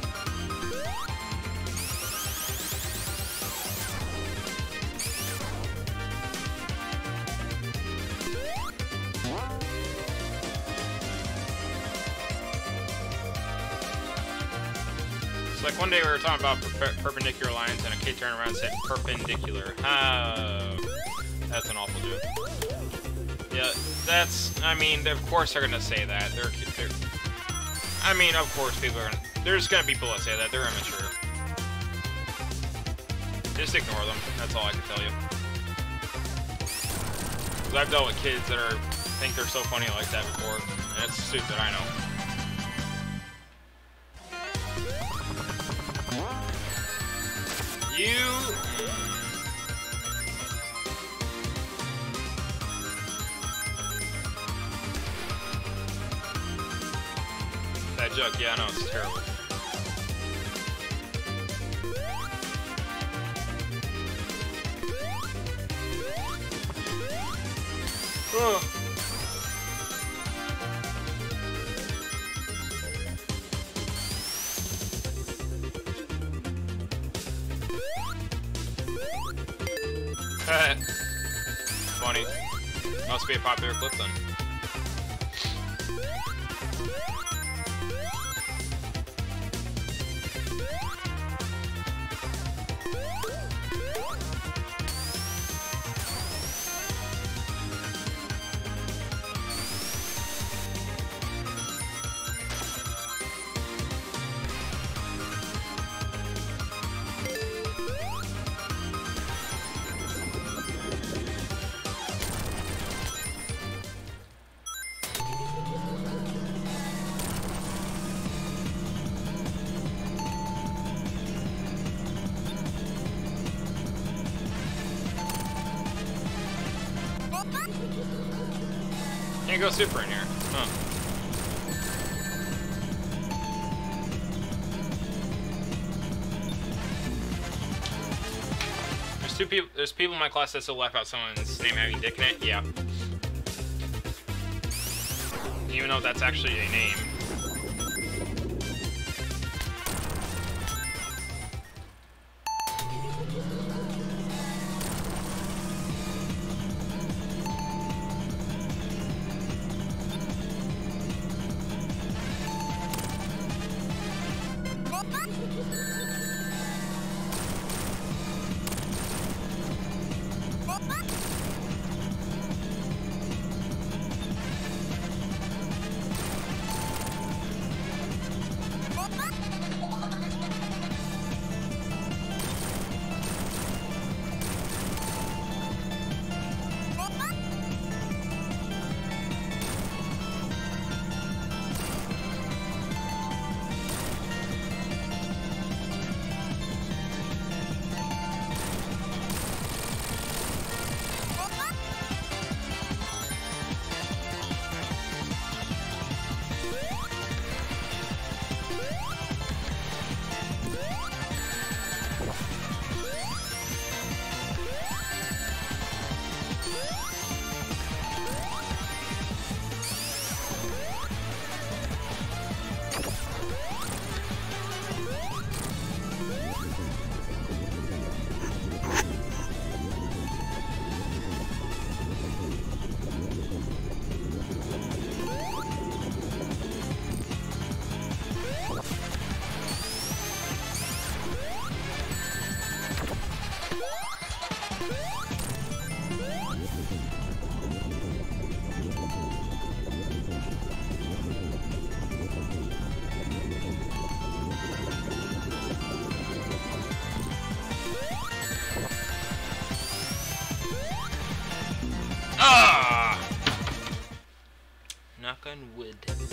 It's like one day we were talking about per perpendicular lines, and a kid turned around and said perpendicular. Oh, that's an awful joke. Yeah, that's. I mean, of course they're gonna say that. They're. they're I mean, of course people are gonna. There's gonna be people that say that. They're immature. Just ignore them. That's all I can tell you. Because I've dealt with kids that are think they're so funny like that before, and it's stupid. I know. You. That joke, yeah, I know, it's terrible. Oh. Funny. Must be a popular clip then. Can't go super in here. Huh. There's two people. There's people in my class that still laugh out someone's name having dick in it. Yeah. Even though that's actually a name. Knock on wood.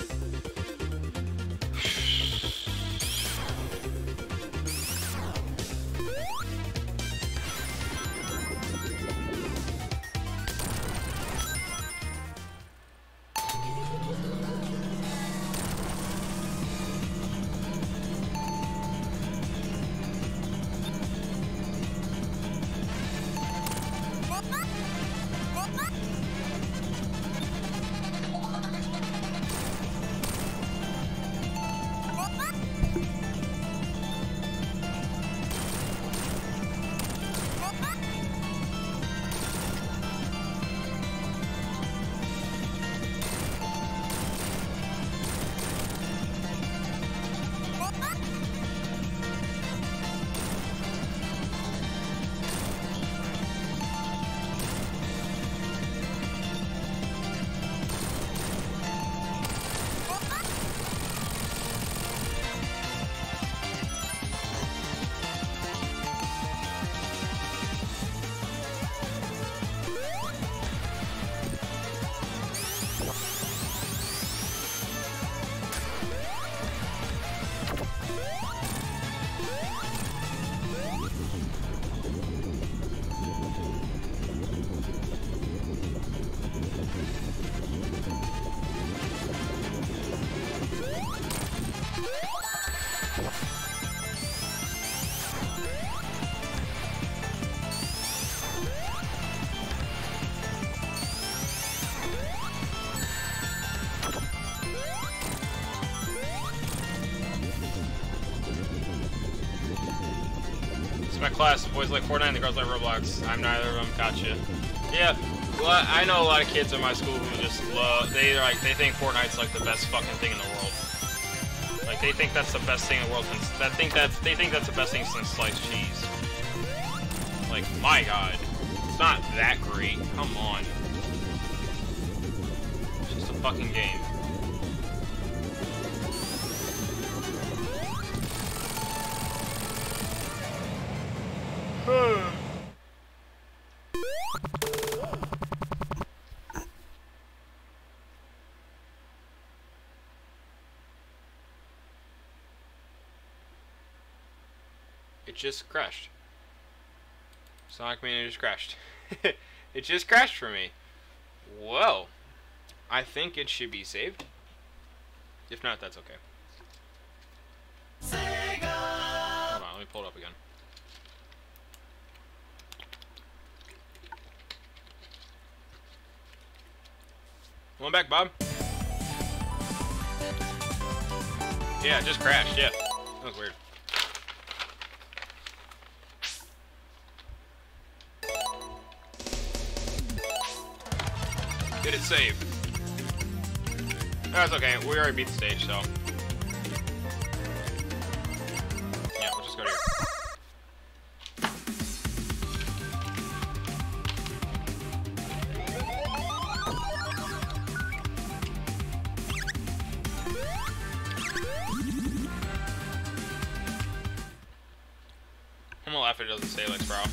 My class, the boys like Fortnite, the girls like Roblox. I'm neither of them. Gotcha. Yeah, well, I know a lot of kids in my school who just love. They like they think Fortnite's like the best fucking thing in the world. Like they think that's the best thing in the world. Since that think that they think that's the best thing since sliced cheese. Like my god, it's not that great. Come on, it's just a fucking game. It just crashed. Sonic Mania just crashed. It just crashed for me. Well, I think it should be saved. If not, that's okay. Sega! Hold on, let me pull it up again. One back, Bob. Yeah, it just crashed, yeah. That was weird. Did it save? That's okay, we already beat the stage, so. Yeah, we'll just go to here. I'm gonna laugh if it doesn't say like Sprout.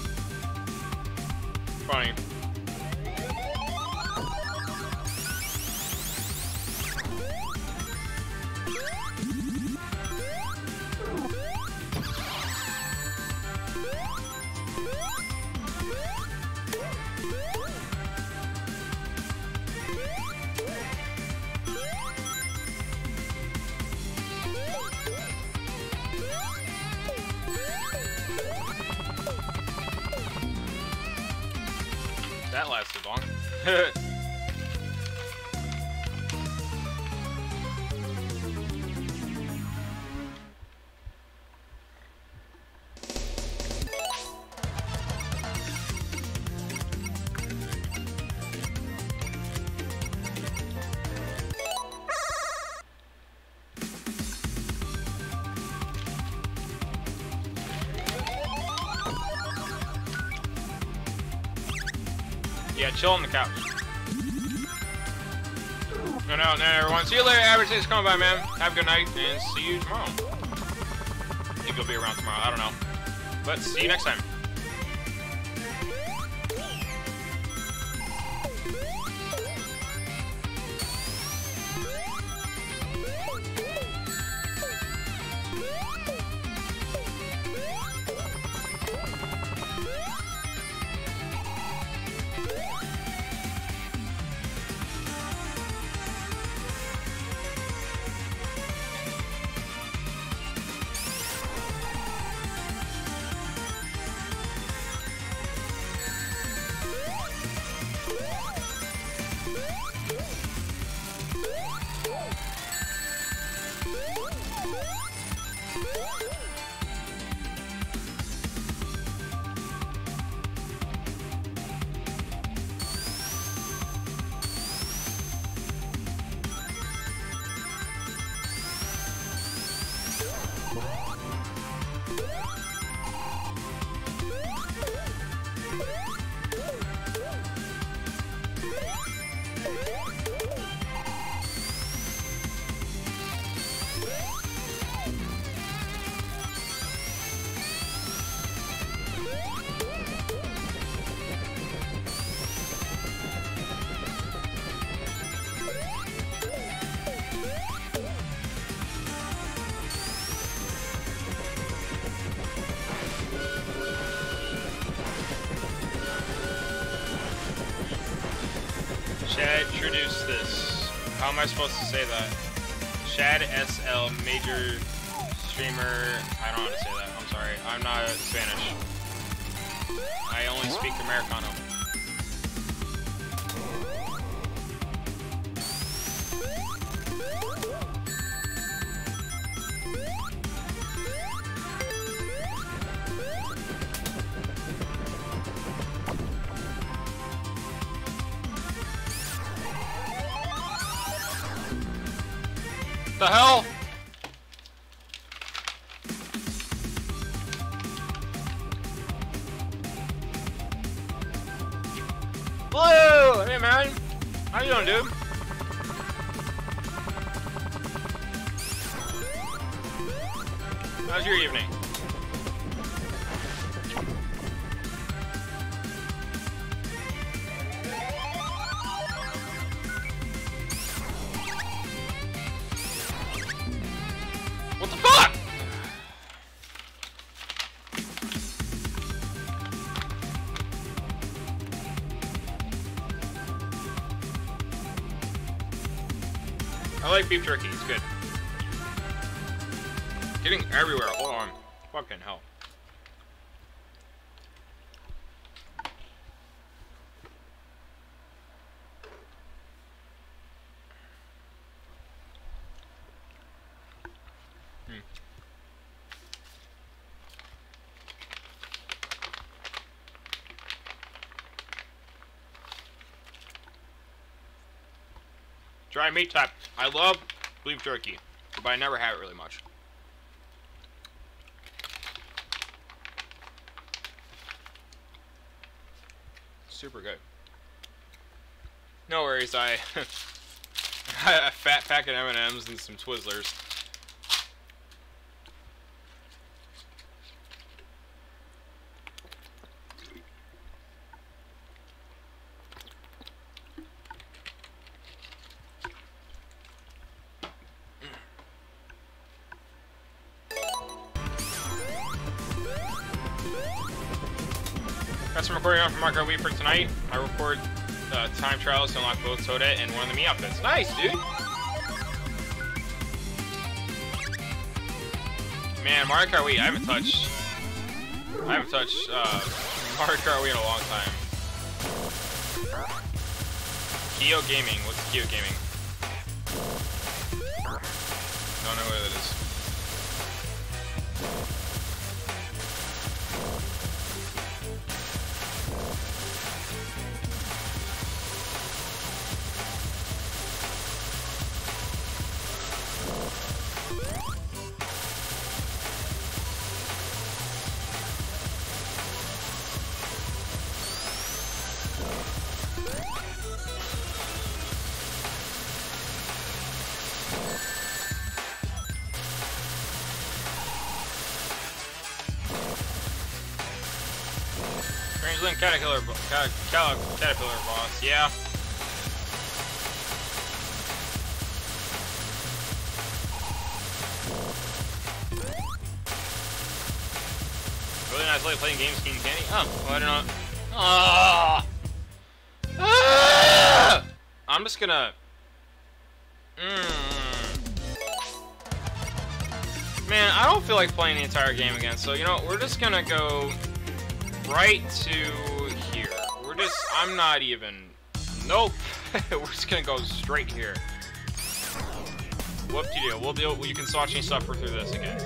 Funny. That lasted long. Yeah, chill on the couch. No, no, no, everyone. See you later, Advertisement. Come by, man. Have a good night, and see you tomorrow. Maybe you'll be around tomorrow. I don't know. But see you next time. Shad, introduce this. How am I supposed to say that? Shad S L, major streamer. I don't know how to say that. I'm sorry. I'm not Spanish. I only speak Americano. The hell? Blue! Hey man! How you doing, dude? How's your evening? What the fuck? I like beef jerky. It's good. Getting everywhere. Hold on. Fucking hell. Hmm. Dry meat type. I love beef jerky, but I never have it really much. Super good. No worries, I a fat pack of M and M's and some Twizzlers. That's some recording on for Marco Wii for tonight. I record uh, time trials to unlock both Soda and one of the Mii outfits. Nice, dude! Man, Mario Kart Wii, I haven't touched... I haven't touched uh, Mario Kart Wii in a long time. 𝐋𝐀𝐍𝐆 Gaming. What's 𝐋𝐀𝐍𝐆 Gaming? Don't know what that is. Rangeland Caterpillar, Cat, Cat, Caterpillar boss, yeah. Really nice way playing games, King Candy. Oh, well, I don't know. Ah! Ah! I'm just gonna. Mm. Man, I don't feel like playing the entire game again, so you know, we're just gonna go right to here. We're just, I'm not even, nope. We're just gonna go straight here. Whoop-de-doo. We'll deal, you can watch me suffer through this again.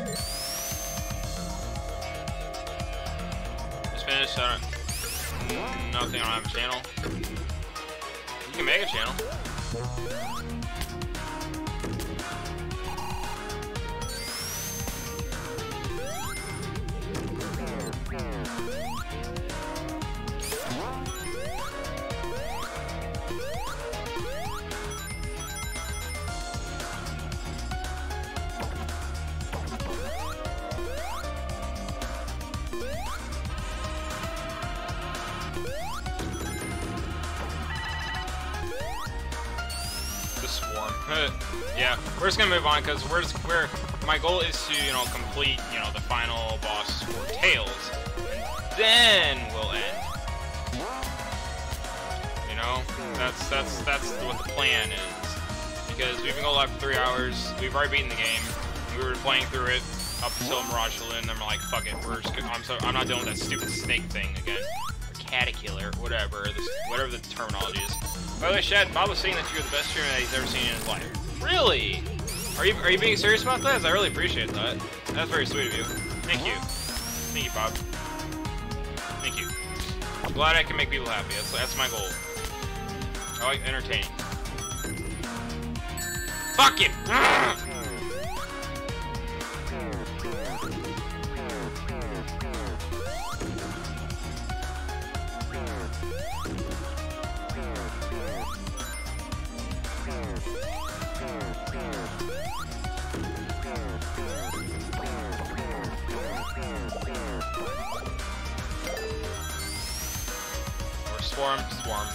Just finished, I don't, nothing, I don't have a channel. You can make a channel. Yeah, we're just gonna move on because we're just we're my goal is to you know complete you know the final boss for Tails, and then we'll end. You know, that's that's that's what the plan is. Because we've been going live for three hours. We've already beaten the game. We were playing through it up until Mirage Saloon, and then we're like, fuck it, we're just I'm so I'm not dealing with that stupid snake thing again. Caterpillar, whatever, this, whatever the terminology is. By the way, Shad, Bob was saying that you're the best streamer that he's ever seen in his life. Really? Are you are you being serious about that? I really appreciate that. That's very sweet of you. Thank you. Thank you, Bob. Thank you. I'm glad I can make people happy. That's that's my goal. I like entertaining. Fuck it! Swarm, swarm.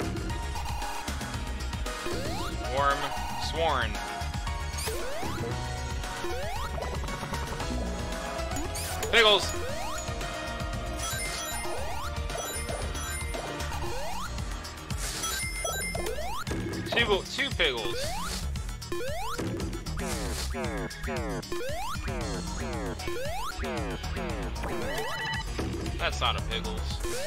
Swarm, sworn. Pickles! Two, two pickles. That's not a Pickles.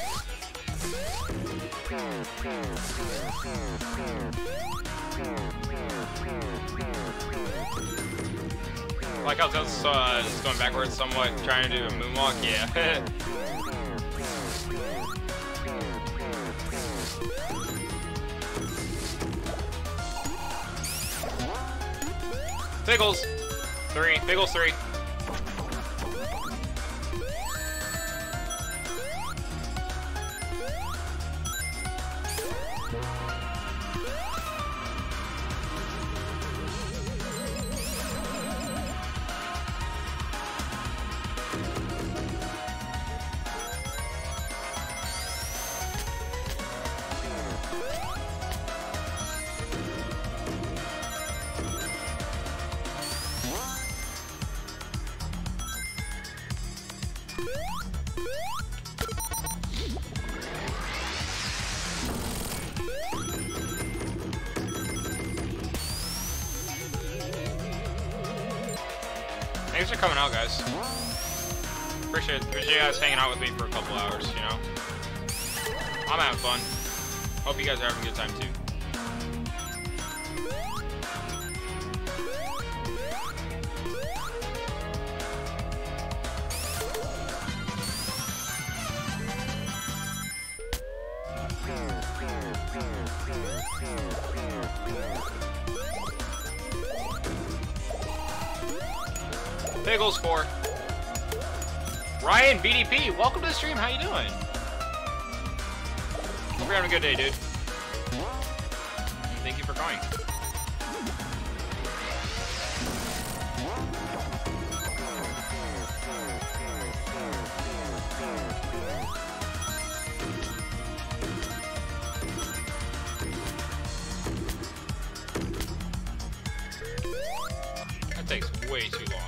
Like I was just, uh, just going backwards somewhat, trying to do a moonwalk. Yeah. Pickles. Three. Pickles three. Thanks for coming out, guys. Appreciate, appreciate you guys hanging out with me for a couple hours, you know? I'm having fun. Hope you guys are having a good time, too. Pickles four. Ryan B D P, welcome to the stream. How you doing? Hope you're having a good day, dude. Thank you for coming. That takes way too long.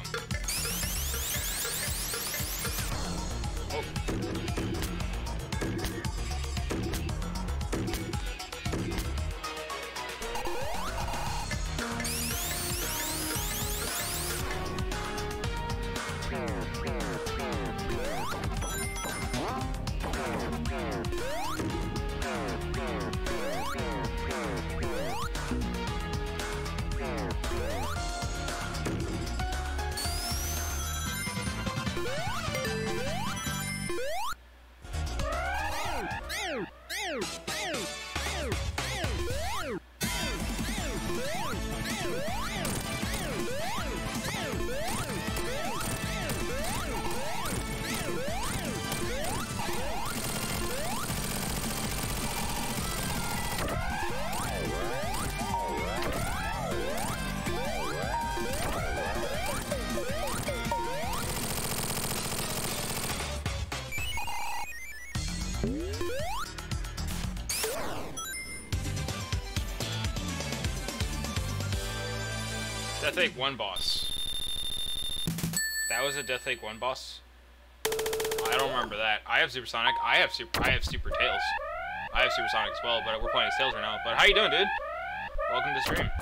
Death Lake one boss. That was a Death Lake one boss? I don't remember that. I have Supersonic. I have super I have Super Tails. I have Supersonic as well, but we're playing as Tails right now. But how you doing, dude? Welcome to the stream.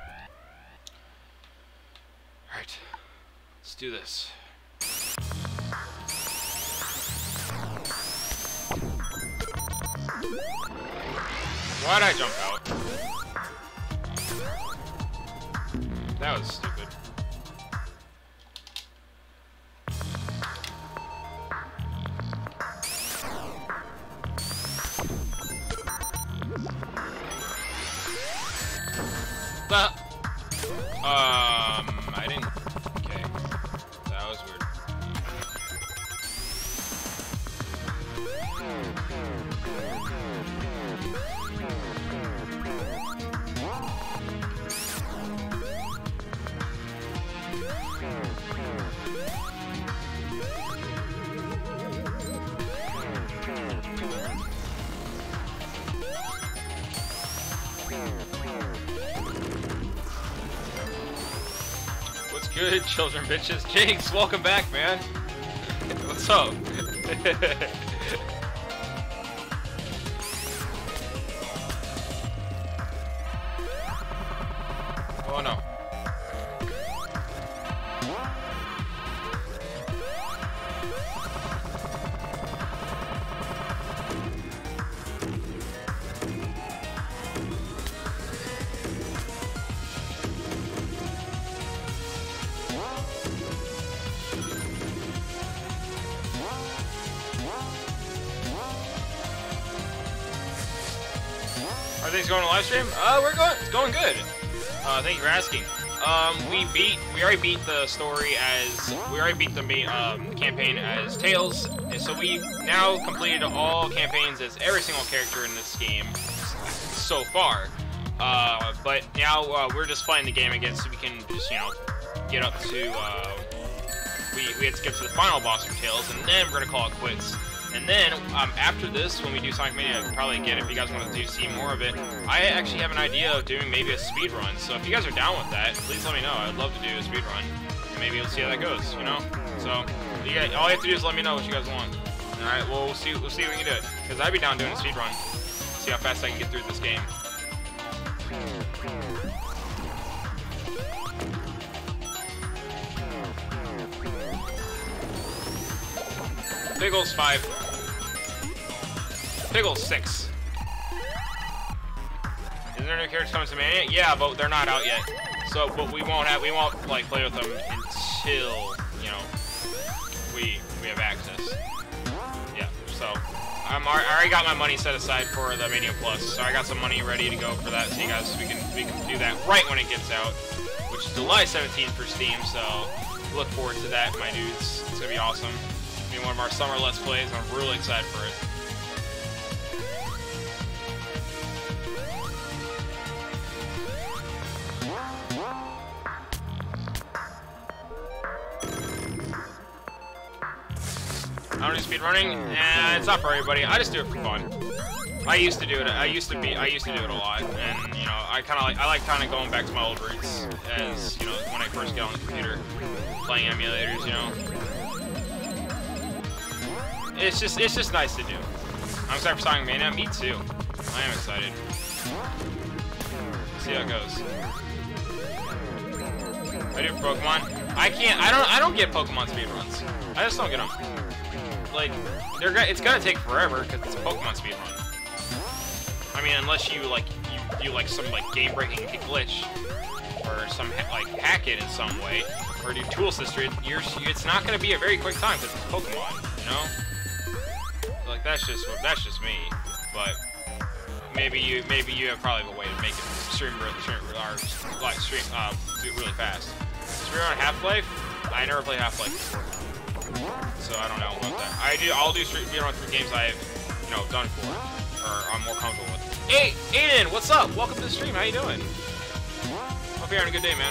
Alright. Let's do this. Why'd I jump out? That was stupid. But, um, I didn't. Okay, that was weird. Good children, bitches. Jinx, welcome back, man. What's up? Oh no. Are things going to live stream? Uh, we're going. It's going good. Uh, thank you for asking. Um, we beat. We already beat the story as. We already beat the main um, campaign as Tails, and so we now completed all campaigns as every single character in this game so far. Uh, but now uh, we're just playing the game again, so we can just you know get up to. Uh, we we have to get to the final boss for Tails, and then we're gonna call it quits. And then, um, after this, when we do Sonic Mania, probably again, if you guys want to do see more of it, I actually have an idea of doing maybe a speed run. So if you guys are down with that, please let me know. I'd love to do a speed run, and maybe we'll see how that goes. You know. So you guys, all you have to do is let me know what you guys want. All right. Well, we'll see. We'll see if we can do it. Because I'd be down doing a speed run. See how fast I can get through this game. Piggles five. Piggles six. Is there new characters coming to Mania? Yeah, but they're not out yet. So, but we won't have we won't like play with them until you know we we have access. Yeah. So I'm I already got my money set aside for the Mania Plus. So I got some money ready to go for that. So you guys we can we can do that right when it gets out, which is July seventeenth for Steam. So look forward to that, my dudes. It's gonna be awesome. Be one of our summer Let's Plays. I'm really excited for it. I don't do speed running. Eh, it's not for everybody. I just do it for fun. I used to do it. I used to be. I used to do it a lot, and you know, I kind of like. I like kind of going back to my old roots, as you know, when I first get on the computer, playing emulators. You know. It's just, it's just nice to do. I'm excited for Sonic Mania. Me too. I am excited. Let's see how it goes. I do for Pokemon. I can't. I don't. I don't get Pokemon speedruns. I just don't get them. Like, they're. It's gonna take forever because it's a Pokemon speedrun. I mean, unless you like you do like some like game-breaking glitch or some like hack it in some way or do tool history. You're. It's not gonna be a very quick time because it's Pokemon. You know. Like that's just that's just me, but maybe you maybe you have probably a way to make it stream really stream or like stream uh do it really fast. Stream on Half-Life? I never played Half-Life before, so I don't know about that. I do I'll do stream on three games I've you know done for or I'm more comfortable with. Hey, Aiden, what's up? Welcome to the stream. How you doing? Hope you're having a good day, man.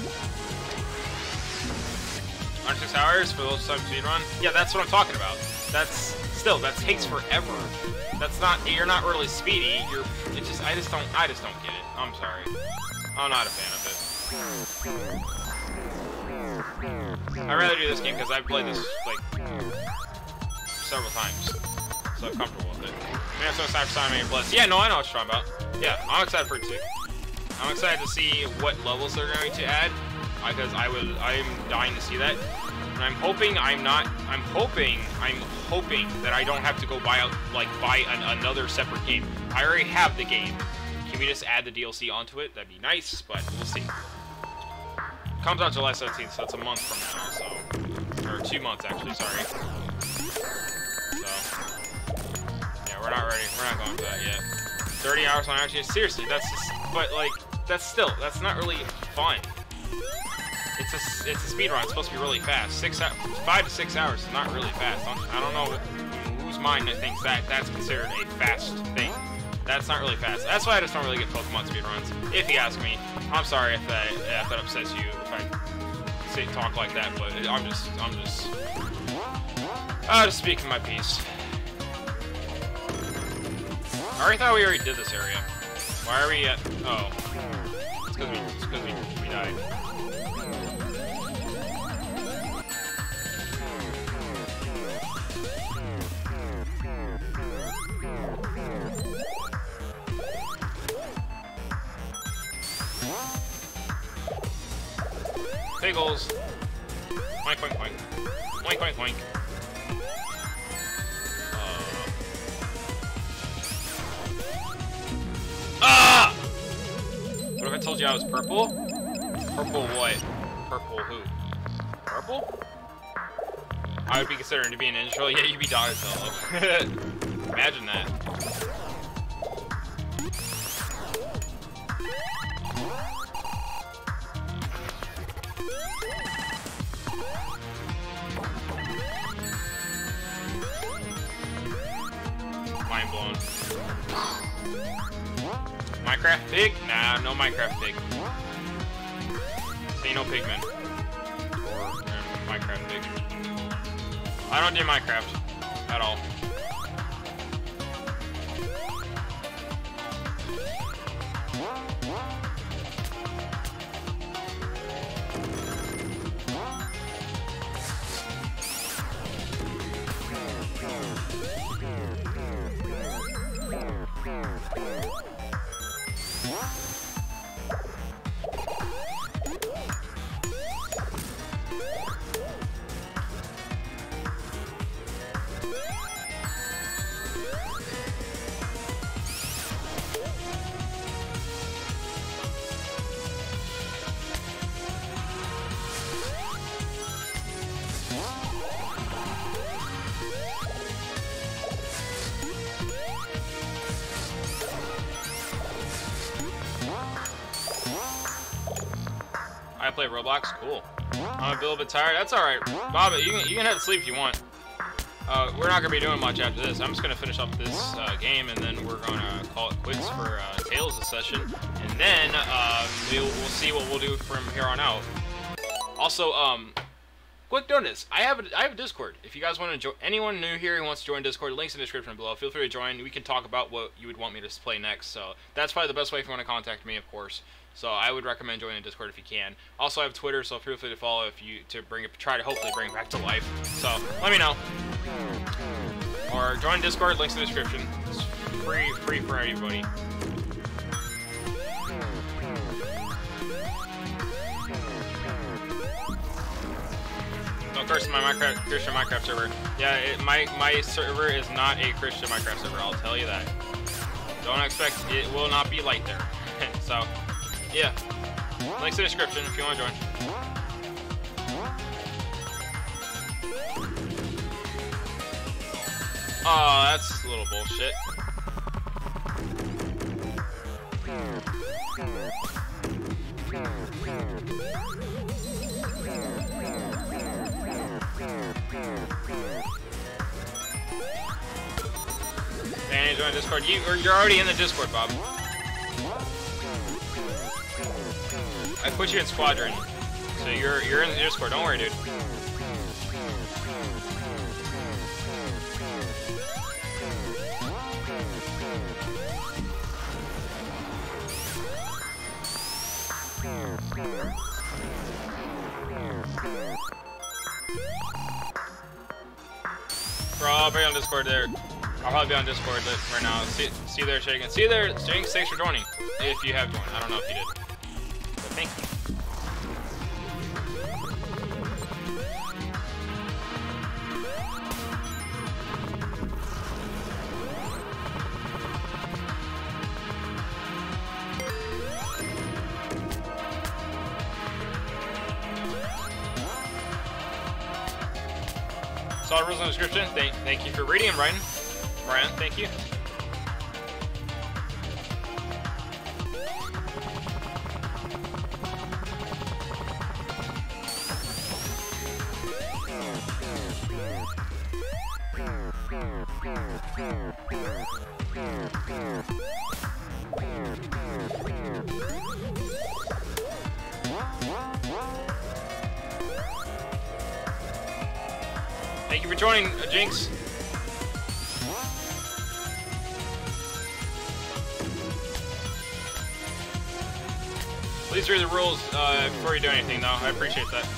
Under six hours for those type of speed run? Yeah, that's what I'm talking about. That's still that takes forever. That's not you're not really speedy. You're it just I just don't I just don't get it. I'm sorry. I'm not a fan of it. I'd rather do this game because I've played this like several times, so I'm comfortable with it. Maybe I'm so excited for Sonic Mania Plus. Yeah, no, I know what you're talking about. Yeah, I'm excited for it too. I'm excited to see what levels they're going to add because I would I'm dying to see that. And I'm hoping I'm not. I'm hoping. I'm hoping that I don't have to go buy out, like buy an, another separate game. I already have the game. Can we just add the D L C onto it? That'd be nice, but we'll see. Comes out July seventeenth, so it's a month from now. So, or two months actually. Sorry. So, yeah, we're not ready. We're not going for that yet. thirty hours on actually. Seriously, that's just. But like, that's still. That's not really fun. It's a it's a speed run. It's supposed to be really fast. Six five to six hours is not really fast. I don't know whose mind that thinks that that's considered a fast thing. That's not really fast. That's why I just don't really get Pokemon speed runs. If you ask me, I'm sorry if that if that upsets you if I say talk like that. But I'm just I'm just I'm just speaking my piece. I already thought we already did this area. Why are we at? Oh, it's because we it's because we we died. Piggles. Oink, oink, oink. Oink, oink, oink. Uh. Ah! What if I told you I was purple? Purple what? Purple who? Purple? I would be considered to be an ninja. Yeah, you'd be Donatello. Imagine that. Mind blown. Minecraft pig? Nah, no Minecraft pig. Say no pigmen. Or uh, Minecraft pig. I don't do Minecraft at all. I play Roblox. Cool. I'm a little bit tired. That's all right, Bob. You can you can have sleep if you want. Uh, we're not gonna be doing much after this. I'm just gonna finish up this uh, game, and then we're gonna call it quits for uh, Tails this session, and then uh, we'll, we'll see what we'll do from here on out. Also, um, quick notice: I have a, I have a Discord. If you guys want to join, anyone new here who wants to join Discord, links in the description below. Feel free to join. We can talk about what you would want me to play next. So that's probably the best way if you want to contact me, of course. So I would recommend joining Discord if you can. Also, I have Twitter, so feel free to follow if you to bring it, try to hopefully bring it back to life. So let me know, or join Discord. Links in the description. It's free, free for everybody. Don't curse my Minecraft Christian Minecraft server. Yeah, it, my my server is not a Christian Minecraft server. I'll tell you that. Don't expect it will not be light there. So. Yeah, links in the description if you want to join. Oh, that's a little bullshit. And join Discord. You, you're already in the Discord, Bob. I put you in Squadron, so you're you're in the Discord. Don't worry, dude. Bro, I'll be on Discord there. I'll probably be on Discord right now. See, see you there, Shadikenn. See you there, Jinx. Thanks for joining. If you have joined, I don't know if you did. Thank you. Saw the rules in the description. Thank, thank you for reading, Ryan. Ryan, thank you. Thank you for joining, uh, Jinx. Please read the rules uh, before you do anything, though. I appreciate that.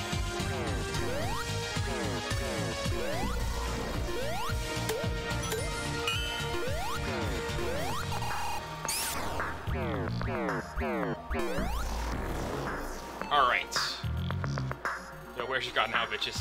Alright. So where's she got now, bitches?